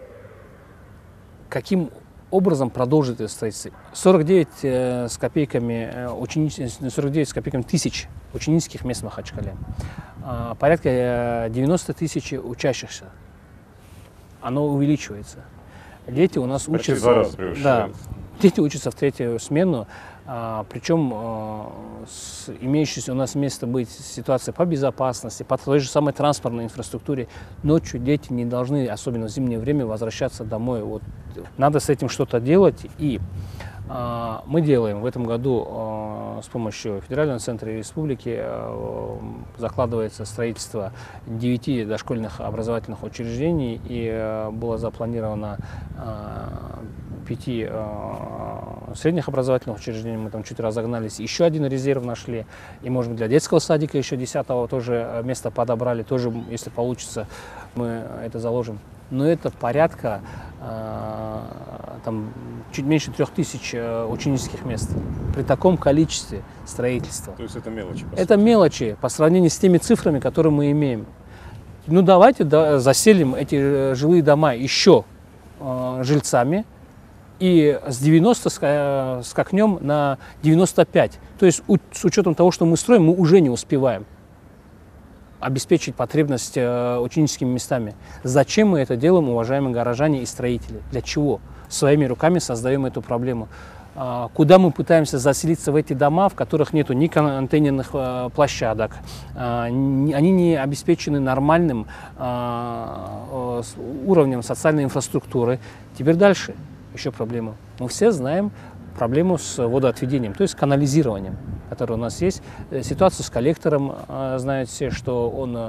каким образом продолжить это строительство. сорок девять э, с копейками э, ученич... сорок девять с копейками тысяч ученических мест в Махачкале, э, порядка э, девяносто тысяч учащихся. Оно увеличивается. Дети у нас Почти учатся, да, да. дети учатся в третью смену, а, причем а, с имеющейся у нас место быть ситуация по безопасности, по той же самой транспортной инфраструктуре. Ночью дети не должны, особенно в зимнее время, возвращаться домой. Вот. Надо с этим что-то делать, и а, мы делаем в этом году а, с помощью Федерального центра и республики а, закладывается строительство девяти дошкольных образовательных учреждений, и а, было запланировано а, пяти а, средних образовательных учреждений. Мы там чуть разогнались, еще один резерв нашли, и, может быть, для детского садика еще десятого тоже место подобрали, тоже, если получится, мы это заложим. Но это порядка э, там, чуть меньше трех тысяч э, ученических мест при таком количестве строительства. То есть это мелочи? Это мелочи по сравнению с теми цифрами, которые мы имеем. Ну давайте да, заселим эти жилые дома еще э, жильцами и с девяноста скакнем на девяносто пять. То есть у, с учетом того, что мы строим, мы уже не успеваем обеспечить потребность э, ученическими местами. Зачем мы это делаем, уважаемые горожане и строители? Для чего? Своими руками создаем эту проблему. Э, куда мы пытаемся заселиться в эти дома, в которых нету ни контейнерных э, площадок, э, ни, они не обеспечены нормальным э, уровнем социальной инфраструктуры. Теперь дальше еще проблема. Мы все знаем проблему с водоотведением, то есть канализированием, которое у нас есть. Ситуацию с коллектором знают все, что он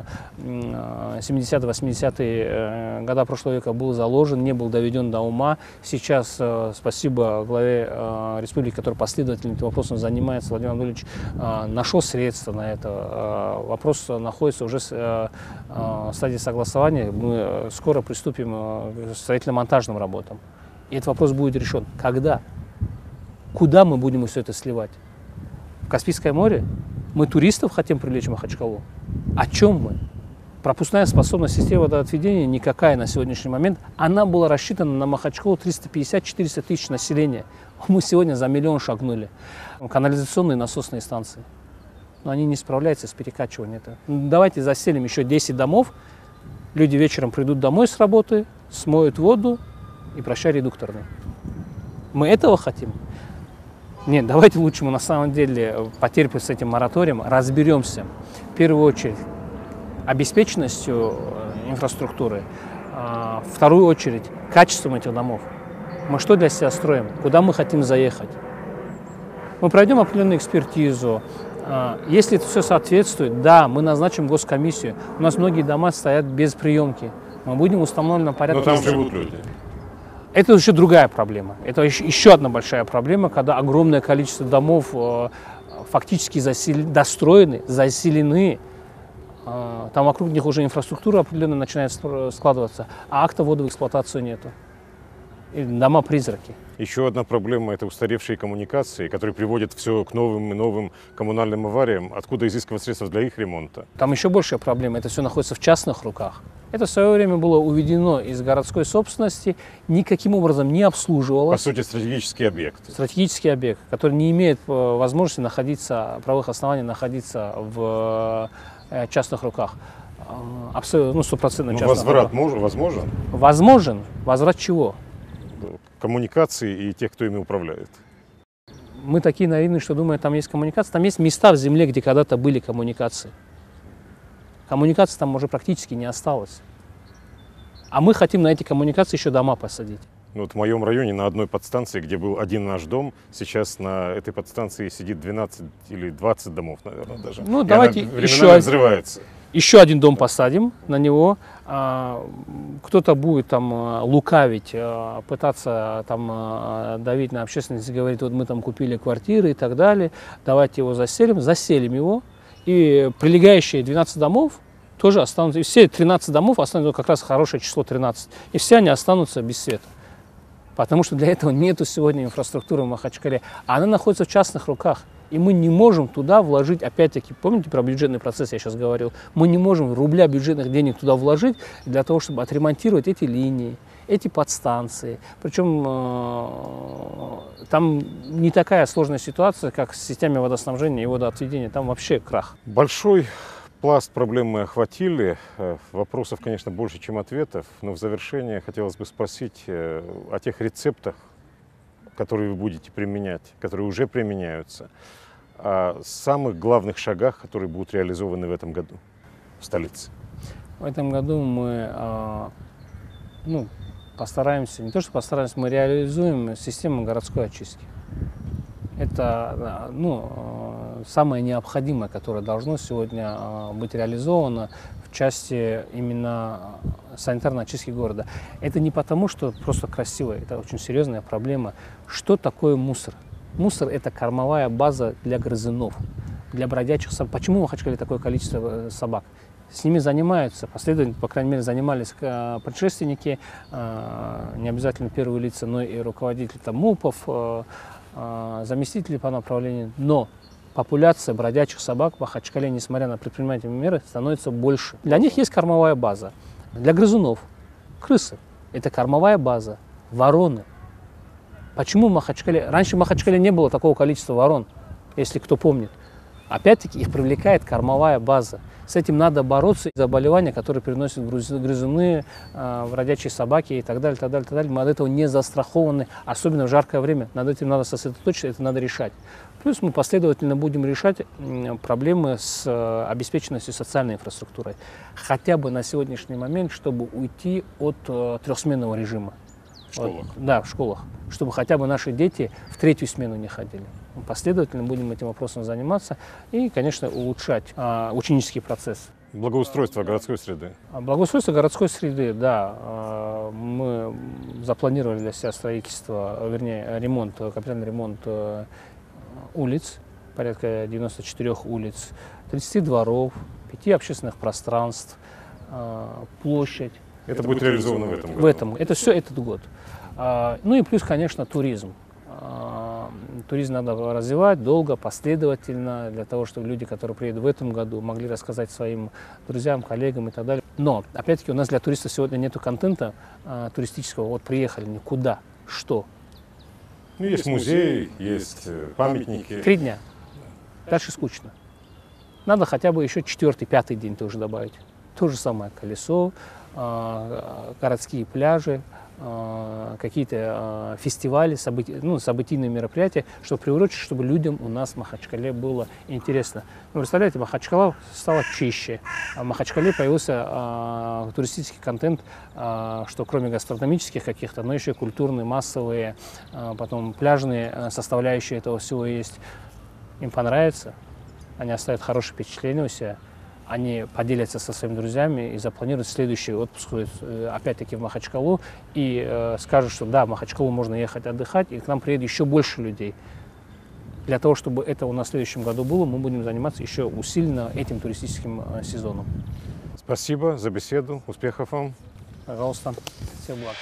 семидесятые-восьмидесятые года прошлого века был заложен, не был доведен до ума. Сейчас, спасибо главе республики, который последовательно этим вопросом занимается, Владимир Анатольевич нашел средства на это. Вопрос находится уже в стадии согласования. Мы скоро приступим к строительно-монтажным работам. И этот вопрос будет решен. Когда? Куда мы будем все это сливать? В Каспийское море? Мы туристов хотим привлечь в Махачкалу? О чем мы? Пропускная способность системы водоотведения никакая на сегодняшний момент. Она была рассчитана на Махачкалу триста пятьдесят — четыреста тысяч населения. Мы сегодня за миллион шагнули. Канализационные насосные станции. Но они не справляются с перекачиванием. Это. Давайте заселим еще десять домов. Люди вечером придут домой с работы, смоют воду и прощай редукторный. Мы этого хотим? Нет, давайте лучше мы на самом деле потерпим с этим мораторием, разберемся в первую очередь обеспеченностью инфраструктуры, в вторую очередь качеством этих домов. Мы что для себя строим, куда мы хотим заехать. Мы пройдем определенную экспертизу. Если это все соответствует, да, мы назначим госкомиссию. У нас многие дома стоят без приемки. Мы будем установленным порядком. Но там живут люди. Это еще другая проблема. Это еще, еще одна большая проблема, когда огромное количество домов э, фактически засел... достроены, заселены, Там вокруг них уже инфраструктура определенно начинает складываться, а акта ввода в эксплуатацию нету. И дома-призраки. Еще одна проблема – это устаревшие коммуникации, которые приводят все к новым и новым коммунальным авариям. Откуда изыскивать средства для их ремонта? Там еще большая проблема – это все находится в частных руках. Это в свое время было уведено из городской собственности, никаким образом не обслуживалось. По сути, стратегический объект. Стратегический объект, который не имеет возможности находиться, правовых оснований находиться в частных руках. Абсолютно, ну, стопроцентно частных руках. Возврат может, возможен? Возможен. Возврат чего? Коммуникации и тех, кто ими управляет. Мы такие наивные, что думают, там есть коммуникации. Там есть места в земле, где когда-то были коммуникации. Коммуникаций там уже практически не осталось. А мы хотим на эти коммуникации еще дома посадить. Ну, вот в моем районе на одной подстанции, где был один наш дом, сейчас на этой подстанции сидит двенадцать или двадцать домов, наверное, даже. Ну, и давайте еще взрывается. Еще один дом посадим на него. Кто-то будет там лукавить, пытаться там давить на общественность, говорить, вот мы там купили квартиры и так далее. Давайте его заселим, заселим его. И прилегающие двенадцать домов тоже останутся. И все тринадцать домов останутся, как раз хорошее число тринадцать. И все они останутся без света. Потому что для этого нету сегодня инфраструктуры в Махачкале. А она находится в частных руках. И мы не можем туда вложить, опять-таки, помните про бюджетный процесс я сейчас говорил, мы не можем рубля бюджетных денег туда вложить для того, чтобы отремонтировать эти линии, эти подстанции. Причем э, там не такая сложная ситуация, как с системой водоснабжения и водоотведения, там вообще крах. Большой пласт проблем мы охватили. Вопросов, конечно, больше, чем ответов. Но в завершение хотелось бы спросить о тех рецептах, которые вы будете применять, которые уже применяются, о самых главных шагах, которые будут реализованы в этом году в столице. В этом году мы ну, постараемся, не то что постараемся, мы реализуем систему городской очистки. Это ну, самое необходимое, которое должно сегодня быть реализовано в части именно санитарной очистки города. Это не потому, что просто красиво, это очень серьезная проблема. Что такое мусор? Мусор – это кормовая база для грызунов, для бродячих собак. Почему в Махачкале такое количество собак? С ними занимаются, последовательно, по крайней мере, занимались предшественники, не обязательно первые лица, но и руководители там, МУПов, заместители по направлению. Но популяция бродячих собак в Махачкале, несмотря на предпринимательные меры, становится больше. Для них есть кормовая база. Для грызунов крысы – это кормовая база, вороны. Почему в Махачкале? Раньше в Махачкале не было такого количества ворон, если кто помнит. Опять-таки их привлекает кормовая база. С этим надо бороться. Заболевания, которые переносят грызуны, бродячие собаки и так далее, так далее, так далее. Мы от этого не застрахованы, особенно в жаркое время. Над этим надо сосредоточиться, это надо решать. Плюс мы последовательно будем решать проблемы с обеспеченностью социальной инфраструктурой. Хотя бы на сегодняшний момент, чтобы уйти от трехсменного режима. В школах? Вот, да, в школах. Чтобы хотя бы наши дети в третью смену не ходили. Мы последовательно будем этим вопросом заниматься и, конечно, улучшать а, ученический процесс. Благоустройство городской среды. Благоустройство городской среды, да. А, мы запланировали для себя строительство, вернее, ремонт, капитальный ремонт улиц, порядка девяноста четырёх улиц, тридцати дворов, пяти общественных пространств, а, площадь. Это, это будет реализовано в этом году? В этом. Это все этот год. А, ну и плюс, конечно, туризм. Туризм надо развивать долго, последовательно, для того, чтобы люди, которые приедут в этом году, могли рассказать своим друзьям, коллегам и так далее. Но, опять-таки, у нас для туристов сегодня нету контента а, туристического. Вот приехали, никуда, что? Ну, есть музей, есть памятники. Три дня. Дальше скучно. Надо хотя бы еще четвертый, пятый день тоже добавить. То же самое колесо, а, городские пляжи, какие-то фестивали, событи, ну, событийные мероприятия, чтобы приурочить, чтобы людям у нас в Махачкале было интересно. Вы представляете, Махачкала стала чище, а в Махачкале появился а, туристический контент, а, что кроме гастрономических каких-то, но еще и культурные, массовые, а, потом пляжные составляющие этого всего есть. Им понравится, они оставят хорошее впечатление у себя. Они поделятся со своими друзьями и запланируют следующий отпуск, опять-таки в Махачкалу, и э, скажут, что да, в Махачкалу можно ехать отдыхать, и к нам приедет еще больше людей. Для того, чтобы это у нас в следующем году было, мы будем заниматься еще усиленно этим туристическим сезоном. Спасибо за беседу. Успехов вам. Пожалуйста. Всех благ.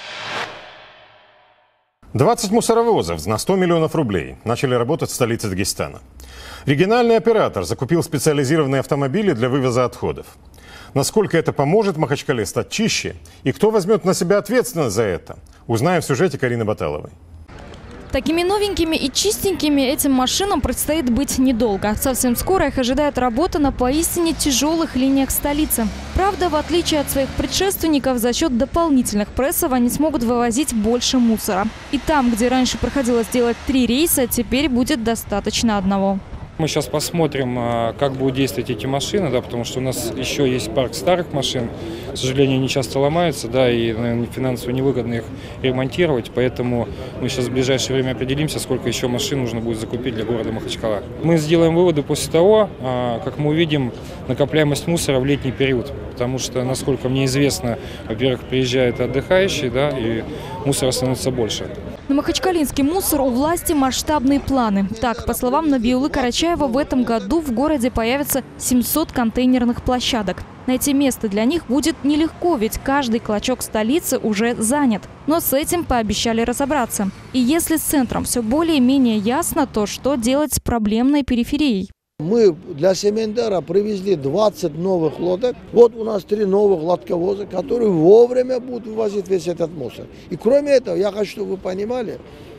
двадцать мусоровозов на сто миллионов рублей начали работать в столице Дагестана. Региональный оператор закупил специализированные автомобили для вывоза отходов. Насколько это поможет Махачкале стать чище и кто возьмет на себя ответственность за это, узнаем в сюжете Карины Баталовой. Такими новенькими и чистенькими этим машинам предстоит быть недолго. Совсем скоро их ожидает работа на поистине тяжелых линиях столицы. Правда, в отличие от своих предшественников, за счет дополнительных прессов они смогут вывозить больше мусора. И там, где раньше приходилось делать три рейса, теперь будет достаточно одного. Мы сейчас посмотрим, как будут действовать эти машины, да, потому что у нас еще есть парк старых машин. К сожалению, они часто ломаются, да, и, наверное, финансово невыгодно их ремонтировать. Поэтому мы сейчас в ближайшее время определимся, сколько еще машин нужно будет закупить для города Махачкала. Мы сделаем выводы после того, как мы увидим накопляемость мусора в летний период. Потому что, насколько мне известно, во-первых, приезжают отдыхающие, да, и мусора становится больше. На махачкалинский мусор у власти масштабные планы. Так, по словам Набиулы Карачаева, в этом году в городе появится семьсот контейнерных площадок. Найти место для них будет нелегко, ведь каждый клочок столицы уже занят. Но с этим пообещали разобраться. И если с центром все более-менее ясно, то что делать с проблемной периферией? Мы для Семендера привезли двадцать новых лодок. Вот у нас три новых лодковоза, которые вовремя будут вывозить весь этот мусор. И кроме этого, я хочу, чтобы вы понимали,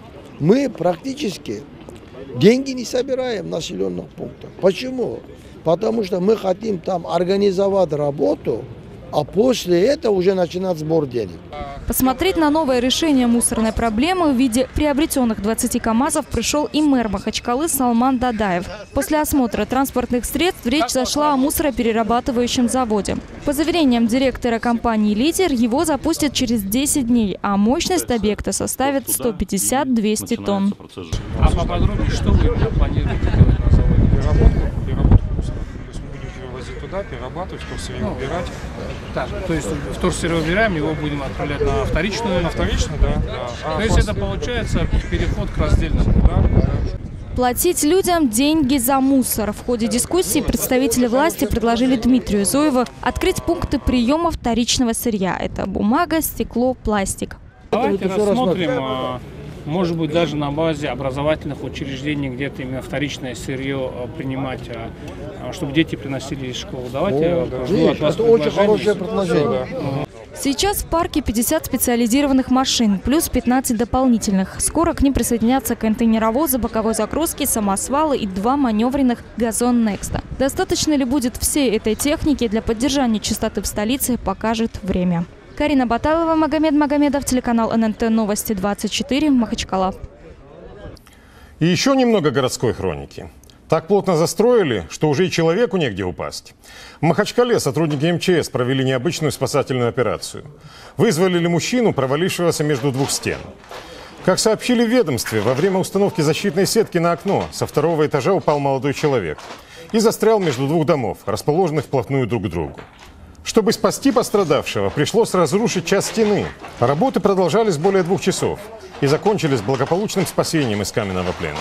мы практически деньги не собираем в населенных пунктах. Почему? Потому что мы хотим там организовать работу, а после этого уже начинать сбор денег. Посмотреть на новое решение мусорной проблемы в виде приобретенных двадцати КАМАЗов пришел и мэр Махачкалы Салман Дадаев. После осмотра транспортных средств речь зашла о мусороперерабатывающем заводе. По заверениям директора компании «Лидер», его запустят через десять дней, а мощность объекта составит сто пятьдесят — двести тонн. А поподробнее, что вы планируете делать на заводе? Переработку, переработку мусора. То есть мы будем перевозить туда, перерабатывать, вторсырье убирать. Так, то есть вторсырье убираем, его будем отправлять на вторичную? На вторичную, да. да. А то есть это получается переход к раздельному, да? Платить людям деньги за мусор. В ходе дискуссии представители власти предложили Дмитрию Зоеву открыть пункты приема вторичного сырья. Это бумага, стекло, пластик. Давайте рассмотрим, может быть, даже на базе образовательных учреждений где-то именно вторичное сырье принимать, чтобы дети приносили из школы. Давайте О, да. Видишь, это очень хорошее предложение. Сейчас в парке пятьдесят специализированных машин, плюс пятнадцать дополнительных. Скоро к ним присоединятся контейнеровозы, боковой загрузки, самосвалы и два маневренных «Газон Некста». Достаточно ли будет всей этой техники для поддержания чистоты в столице, покажет время. Карина Баталова, Магомед Магомедов, телеканал эн эн тэ Новости двадцать четыре, Махачкала. И еще немного городской хроники. Так плотно застроили, что уже и человеку негде упасть. В Махачкале сотрудники эм че эс провели необычную спасательную операцию. Вызволили мужчину, провалившегося между двух стен. Как сообщили в ведомстве, во время установки защитной сетки на окно со второго этажа упал молодой человек и застрял между двух домов, расположенных вплотную друг к другу. Чтобы спасти пострадавшего, пришлось разрушить часть стены. Работы продолжались более двух часов и закончились благополучным спасением из каменного плена.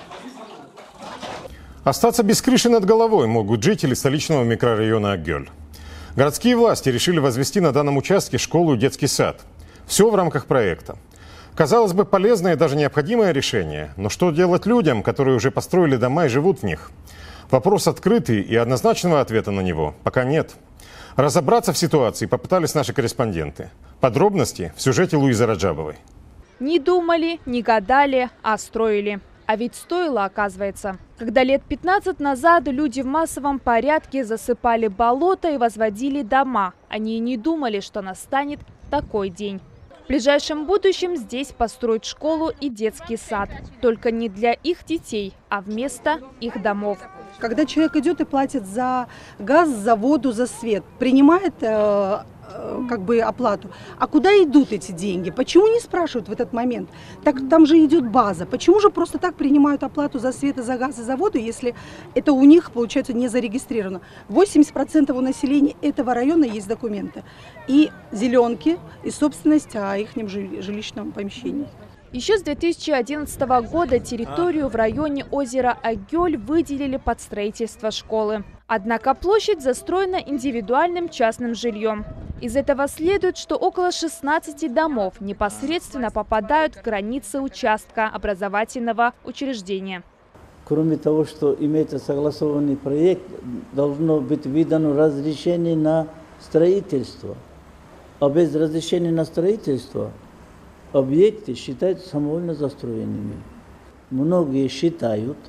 Остаться без крыши над головой могут жители столичного микрорайона Акгёль. Городские власти решили возвести на данном участке школу и детский сад. Все в рамках проекта. Казалось бы, полезное и даже необходимое решение. Но что делать людям, которые уже построили дома и живут в них? Вопрос открытый, и однозначного ответа на него пока нет. Разобраться в ситуации попытались наши корреспонденты. Подробности в сюжете Луизы Раджабовой. Не думали, не гадали, а строили. А ведь стоило, оказывается. Когда лет пятнадцать назад люди в массовом порядке засыпали болото и возводили дома, они и не думали, что настанет такой день. В ближайшем будущем здесь построят школу и детский сад. Только не для их детей, а вместо их домов. Когда человек идет и платит за газ, за воду, за свет, принимает э, э, как бы оплату. А куда идут эти деньги? Почему не спрашивают в этот момент? Так там же идет база. Почему же просто так принимают оплату за свет, и за газ и за воду, если это у них, получается, не зарегистрировано? восемьдесят процентов у населения этого района есть документы. И зеленки, и собственность о их жилищном помещении. Еще с две тысячи одиннадцатого года территорию в районе озера Агёль выделили под строительство школы. Однако площадь застроена индивидуальным частным жильем. Из этого следует, что около шестнадцати домов непосредственно попадают в границы участка образовательного учреждения. Кроме того, что имеется согласованный проект, должно быть выдано разрешение на строительство. А без разрешения на строительство объекты считаются самовольно застроенными. Многие считают,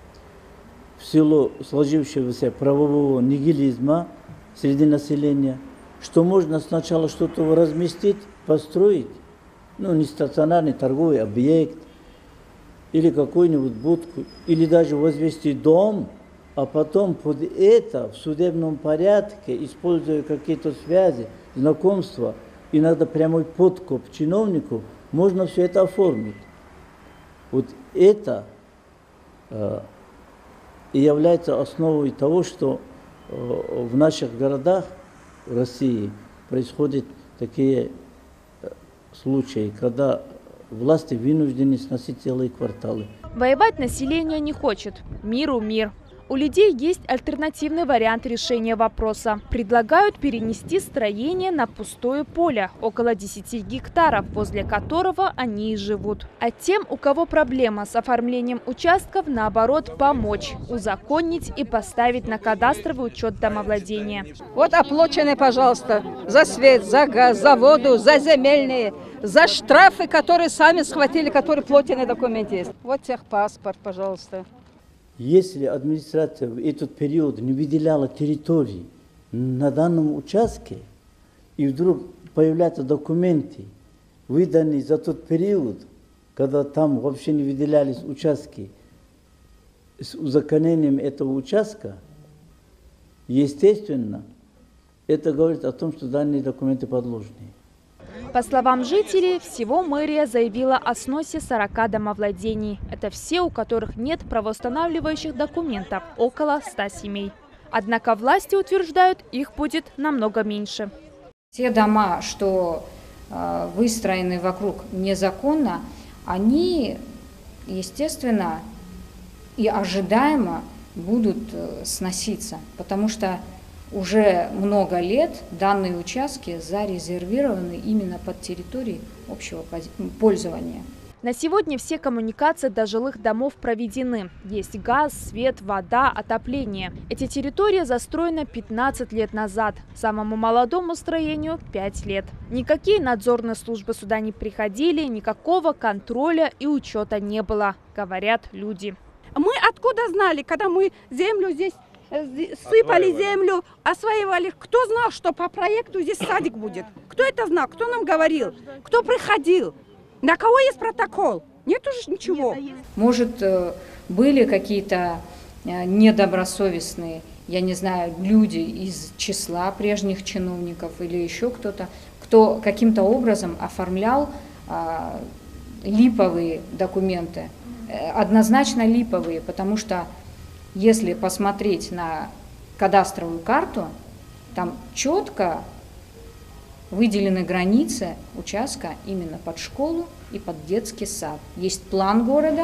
в силу сложившегося правового нигилизма среди населения, что можно сначала что-то разместить, построить, ну, не стационарный торговый объект, или какую-нибудь будку, или даже возвести дом, а потом под это в судебном порядке, используя какие-то связи, знакомства, иногда прямой подкуп чиновнику, можно все это оформить. Вот это э, и является основой того, что э, в наших городах в России происходят такие э, случаи, когда власти вынуждены сносить целые кварталы. Воевать население не хочет. Миру мир. У людей есть альтернативный вариант решения вопроса. Предлагают перенести строение на пустое поле, около десяти гектаров, возле которого они и живут. А тем, у кого проблема с оформлением участков, наоборот, помочь, узаконить и поставить на кадастровый учет домовладения. Вот оплачены, пожалуйста, за свет, за газ, за воду, за земельные, за штрафы, которые сами схватили, которые платные документы есть. Вот техпаспорт, пожалуйста. Если администрация в этот период не выделяла территории на данном участке, и вдруг появляются документы, выданные за тот период, когда там вообще не выделялись участки, с узаконением этого участка, естественно, это говорит о том, что данные документы подложные. По словам жителей, всего мэрия заявила о сносе сорока домовладений. Это все, у которых нет правоустанавливающих документов, около ста семей. Однако власти утверждают, их будет намного меньше. Те дома, что э, выстроены вокруг незаконно, они, естественно, и ожидаемо будут э, сноситься, потому что уже много лет данные участки зарезервированы именно под территорией общего пользования. На сегодня все коммуникации до жилых домов проведены. Есть газ, свет, вода, отопление. Эти территории застроены пятнадцать лет назад. Самому молодому строению – пять лет. Никакие надзорные службы сюда не приходили, никакого контроля и учета не было, говорят люди. Мы откуда знали, когда мы землю здесь сыпали, землю, осваивали? Кто знал, что по проекту здесь садик будет? Кто это знал? Кто нам говорил? Кто приходил? На кого есть протокол? Нет уже ничего. Может, были какие-то недобросовестные, я не знаю, люди из числа прежних чиновников или еще кто-то, кто каким-то образом оформлял а, липовые документы. Однозначно липовые, потому что если посмотреть на кадастровую карту, там четко выделены границы участка именно под школу и под детский сад. Есть план города,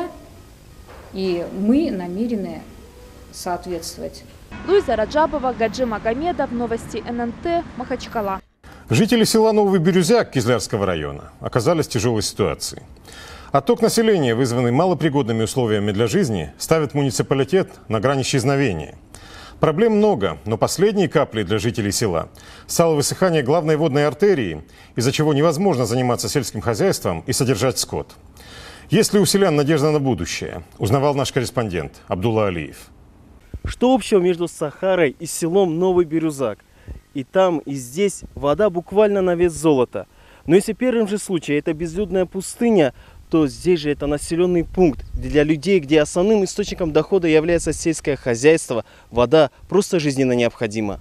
и мы намерены соответствовать. Луиза Раджабова, Гаджи Магомедов, новости эн эн тэ, Махачкала. Жители села Новый Бирюзяк Кизлярского района оказались в тяжелой ситуации. Отток населения, вызванный малопригодными условиями для жизни, ставит муниципалитет на грани исчезновения. Проблем много, но последней каплей для жителей села стало высыхание главной водной артерии, из-за чего невозможно заниматься сельским хозяйством и содержать скот. Есть ли у селян надежда на будущее, узнавал наш корреспондент Абдулла Алиев. Что общего между Сахарой и селом Новый Бирюзак? И там, и здесь вода буквально на вес золота. Но если в первом же случае это безлюдная пустыня, то здесь же это населенный пункт для людей, где основным источником дохода является сельское хозяйство. Вода просто жизненно необходима.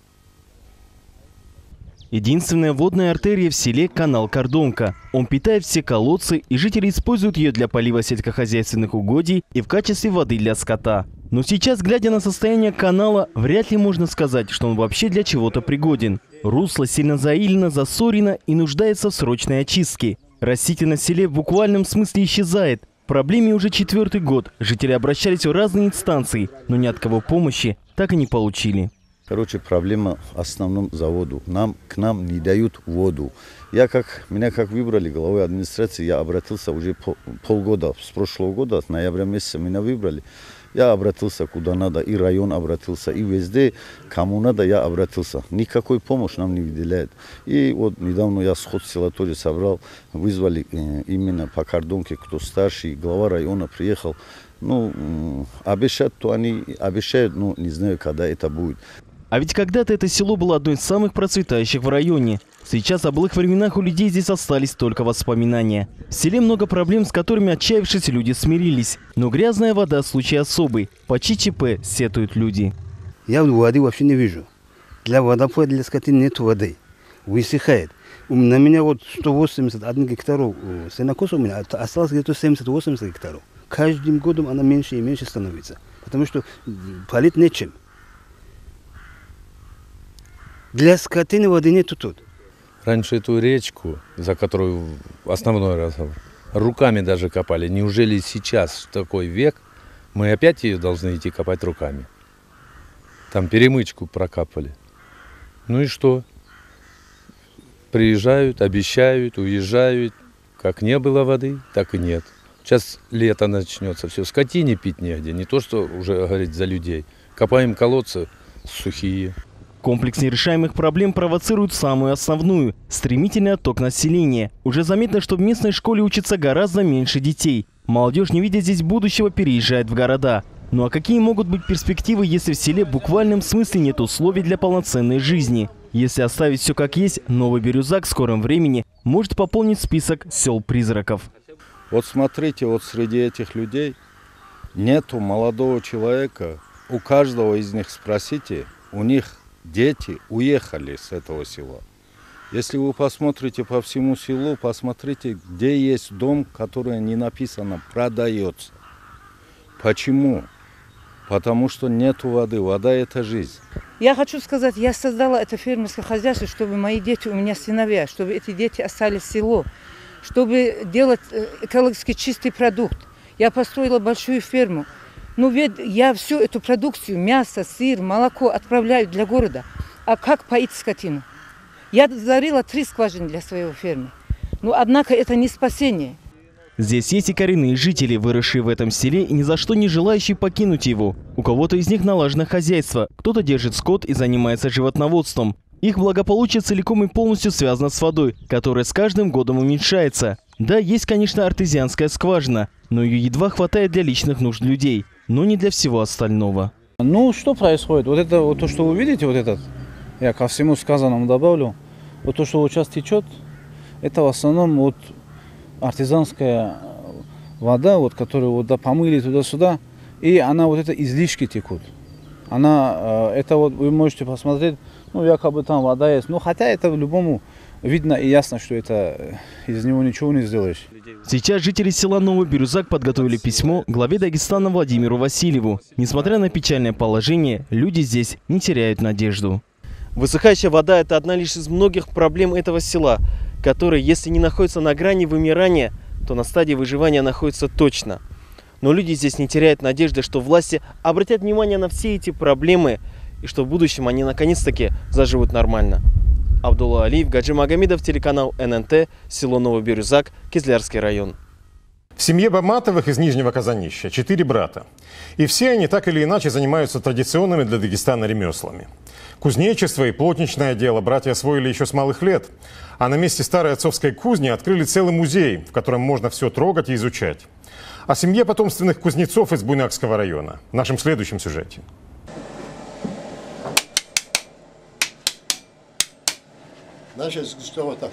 Единственная водная артерия в селе – канал Кордонка. Он питает все колодцы, и жители используют ее для полива сельскохозяйственных угодий и в качестве воды для скота. Но сейчас, глядя на состояние канала, вряд ли можно сказать, что он вообще для чего-то пригоден. Русло сильно заилено, засорено и нуждается в срочной очистке. Растительность в селе в буквальном смысле исчезает. К проблеме уже четвертый год. Жители обращались в разные инстанции, но ни от кого помощи так и не получили. Короче, проблема в основном за воду. Нам, к нам не дают воду. Я как, меня как выбрали главой администрации, я обратился уже по, полгода, с прошлого года, с ноября месяца меня выбрали. Я обратился куда надо, и район обратился, и везде, кому надо, я обратился. Никакой помощи нам не выделяют. И вот недавно я сход села тоже собрал, вызвали э, именно по кордонке, кто старший, глава района приехал. Ну, э, обещают, то они обещают, но не знаю, когда это будет. А ведь когда-то это село было одной из самых процветающих в районе. Сейчас о былых временах у людей здесь остались только воспоминания. В селе много проблем, с которыми отчаявшись люди смирились. Но грязная вода – случай особый. По ЧЧП сетуют люди. Я воды вообще не вижу. Для водопоя, для скотины нет воды. Высыхает. На меня вот сто восемьдесят один гектаров сенокоса у меня осталось где-то семьдесят-восемьдесят гектаров. Каждым годом она меньше и меньше становится. Потому что полить нечем. Для скотины воды нету тут. Раньше эту речку, за которую основной разговор, руками даже копали. Неужели сейчас, в такой век, мы опять ее должны идти копать руками? Там перемычку прокапали. Ну и что? Приезжают, обещают, уезжают. Как не было воды, так и нет. Сейчас лето начнется, все, скотине пить негде. Не то, что уже говорить за людей. Копаем колодцы сухие. Комплекс нерешаемых проблем провоцирует самую основную – стремительный отток населения. Уже заметно, что в местной школе учатся гораздо меньше детей. Молодежь, не видя здесь будущего, переезжает в города. Ну а какие могут быть перспективы, если в селе в буквальном смысле нет условий для полноценной жизни? Если оставить все как есть, Новый Бирюзак в скором времени может пополнить список сел-призраков. Вот смотрите, вот среди этих людей нету молодого человека. У каждого из них спросите, у них дети уехали с этого села. Если вы посмотрите по всему селу, посмотрите, где есть дом, который не написано «продается». Почему? Потому что нет воды. Вода – это жизнь. Я хочу сказать, я создала это фермерское хозяйство, чтобы мои дети, у меня сыновья, чтобы эти дети остались в село, чтобы делать экологически чистый продукт. Я построила большую ферму. Ну ведь я всю эту продукцию, мясо, сыр, молоко отправляю для города. А как поить скотину? Я зарыла три скважины для своего фермы. Но однако это не спасение. Здесь есть и коренные жители, выросшие в этом селе и ни за что не желающие покинуть его. У кого-то из них налажено хозяйство, кто-то держит скот и занимается животноводством. Их благополучие целиком и полностью связано с водой, которая с каждым годом уменьшается. Да, есть, конечно, артезианская скважина, но ее едва хватает для личных нужд людей, но не для всего остального. Ну, что происходит? Вот это, вот то, что вы видите, вот этот, я ко всему сказанному добавлю, вот то, что вот сейчас течет, это в основном вот артезианская вода, вот, которую вот, да, помыли туда-сюда, и она вот это излишки текут. Она, это вот вы можете посмотреть, ну, якобы там вода есть, но хотя это любому видно и ясно, что это из него ничего не сделаешь. Сейчас жители села Новый Бирюзак подготовили письмо главе Дагестана Владимиру Васильеву. Несмотря на печальное положение, люди здесь не теряют надежду. Высыхающая вода – это одна лишь из многих проблем этого села, которые, если не находятся на грани вымирания, то на стадии выживания находятся точно. Но люди здесь не теряют надежды, что власти обратят внимание на все эти проблемы и что в будущем они наконец-таки заживут нормально. Абдулла Алиев, Гаджи Магомедов, телеканал эн эн тэ, село Новый Бирюзак, Кизлярский район. В семье Баматовых из Нижнего Казанища четыре брата. И все они так или иначе занимаются традиционными для Дагестана ремеслами. Кузнечество и плотничное дело братья освоили еще с малых лет. А на месте старой отцовской кузни открыли целый музей, в котором можно все трогать и изучать. О семье потомственных кузнецов из Буйнакского района в нашем следующем сюжете. Значит, что вот так.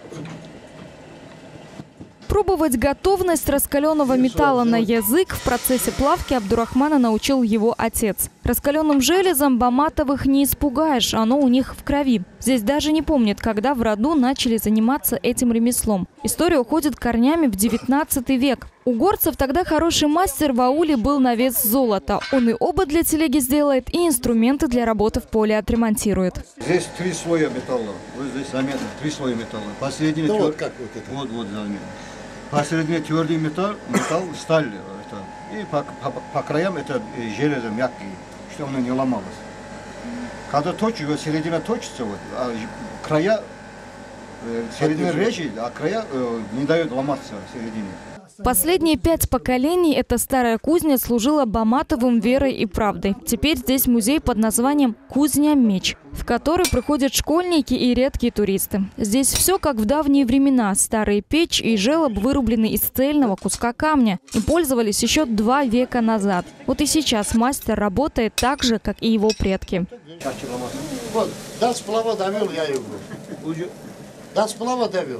Пробовать готовность раскаленного металла на язык в процессе плавки Абдурахмана научил его отец. Раскаленным железом Баматовых не испугаешь, оно у них в крови. Здесь даже не помнят, когда в роду начали заниматься этим ремеслом. История уходит корнями в девятнадцатый век. У горцев тогда хороший мастер в ауле был на вес золота. Он и обод для телеги сделает, и инструменты для работы в поле отремонтирует. Здесь три слоя металла. Вы здесь заметно, три слоя металла. Посередине Да твер... вот как вот это. Вот, вот заметно. Посередине твердый металл, металл, сталь. Это. И по, по, по краям это железо мягкий, чтобы оно не ломалось. Когда точишь, вот середина точится, вот, а края, э, середина режет, а края э, не дают ломаться в середине. Последние пять поколений эта старая кузня служила Баматовым верой и правдой. Теперь здесь музей под названием «Кузня-меч», в который приходят школьники и редкие туристы. Здесь все как в давние времена. Старые печь и желоб вырублены из цельного куска камня и пользовались еще два века назад. Вот и сейчас мастер работает так же, как и его предки. Вот, да, сплава давил я его. Да, сплава давил.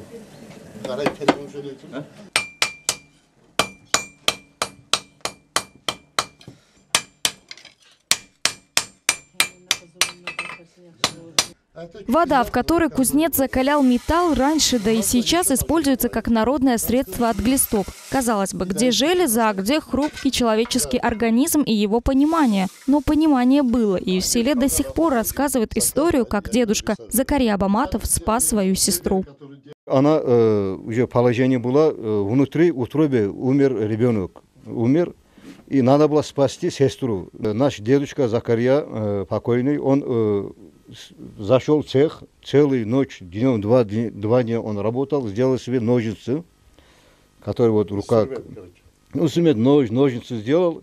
Вода, в которой кузнец закалял металл раньше, да и сейчас используется как народное средство от глистов. Казалось бы, где железо, а где хрупкий человеческий организм и его понимание. Но понимание было, и в селе до сих пор рассказывают историю, как дедушка Закария Баматов спас свою сестру. Она э, уже положение было, э, внутри утробе умер ребенок, умер. И надо было спасти сестру. Наш дедушка Закария, э, покойный, он э, зашел в цех, целую ночь, днем, два, два дня он работал, сделал себе ножницы, которые вот рука, ну, сумеет нож, ножницы сделал,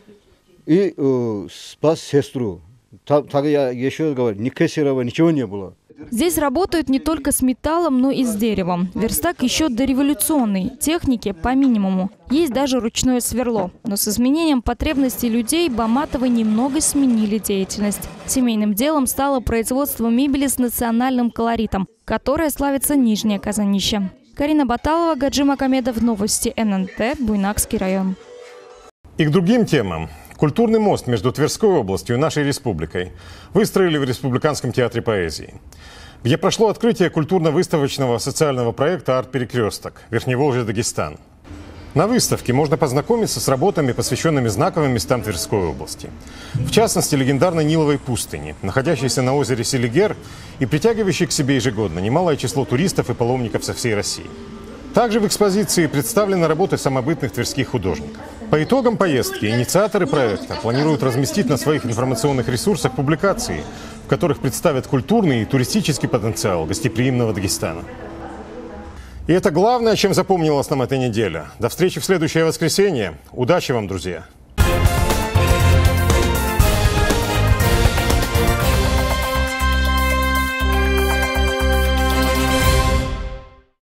и э, спас сестру. Так, так я еще раз говорю, ни кесарева, ничего не было. Здесь работают не только с металлом, но и с деревом. Верстак еще дореволюционный, техники по минимуму. Есть даже ручное сверло. Но с изменением потребностей людей Баматовы немного сменили деятельность. Семейным делом стало производство мебели с национальным колоритом, которое славится Нижнее Казанище. Карина Баталова, Гаджи Макомедов, новости эн эн тэ, Буйнакский район. И к другим темам. Культурный мост между Тверской областью и нашей республикой выстроили в Республиканском театре поэзии, где прошло открытие культурно-выставочного социального проекта «Арт-перекресток. Верхневолжье, Дагестан». На выставке можно познакомиться с работами, посвященными знаковым местам Тверской области. В частности, легендарной Ниловой пустыни, находящейся на озере Селигер и притягивающей к себе ежегодно немалое число туристов и паломников со всей России. Также в экспозиции представлены работы самобытных тверских художников. По итогам поездки инициаторы проекта планируют разместить на своих информационных ресурсах публикации, в которых представят культурный и туристический потенциал гостеприимного Дагестана. И это главное, чем запомнилась нам эта неделя. До встречи в следующее воскресенье. Удачи вам, друзья!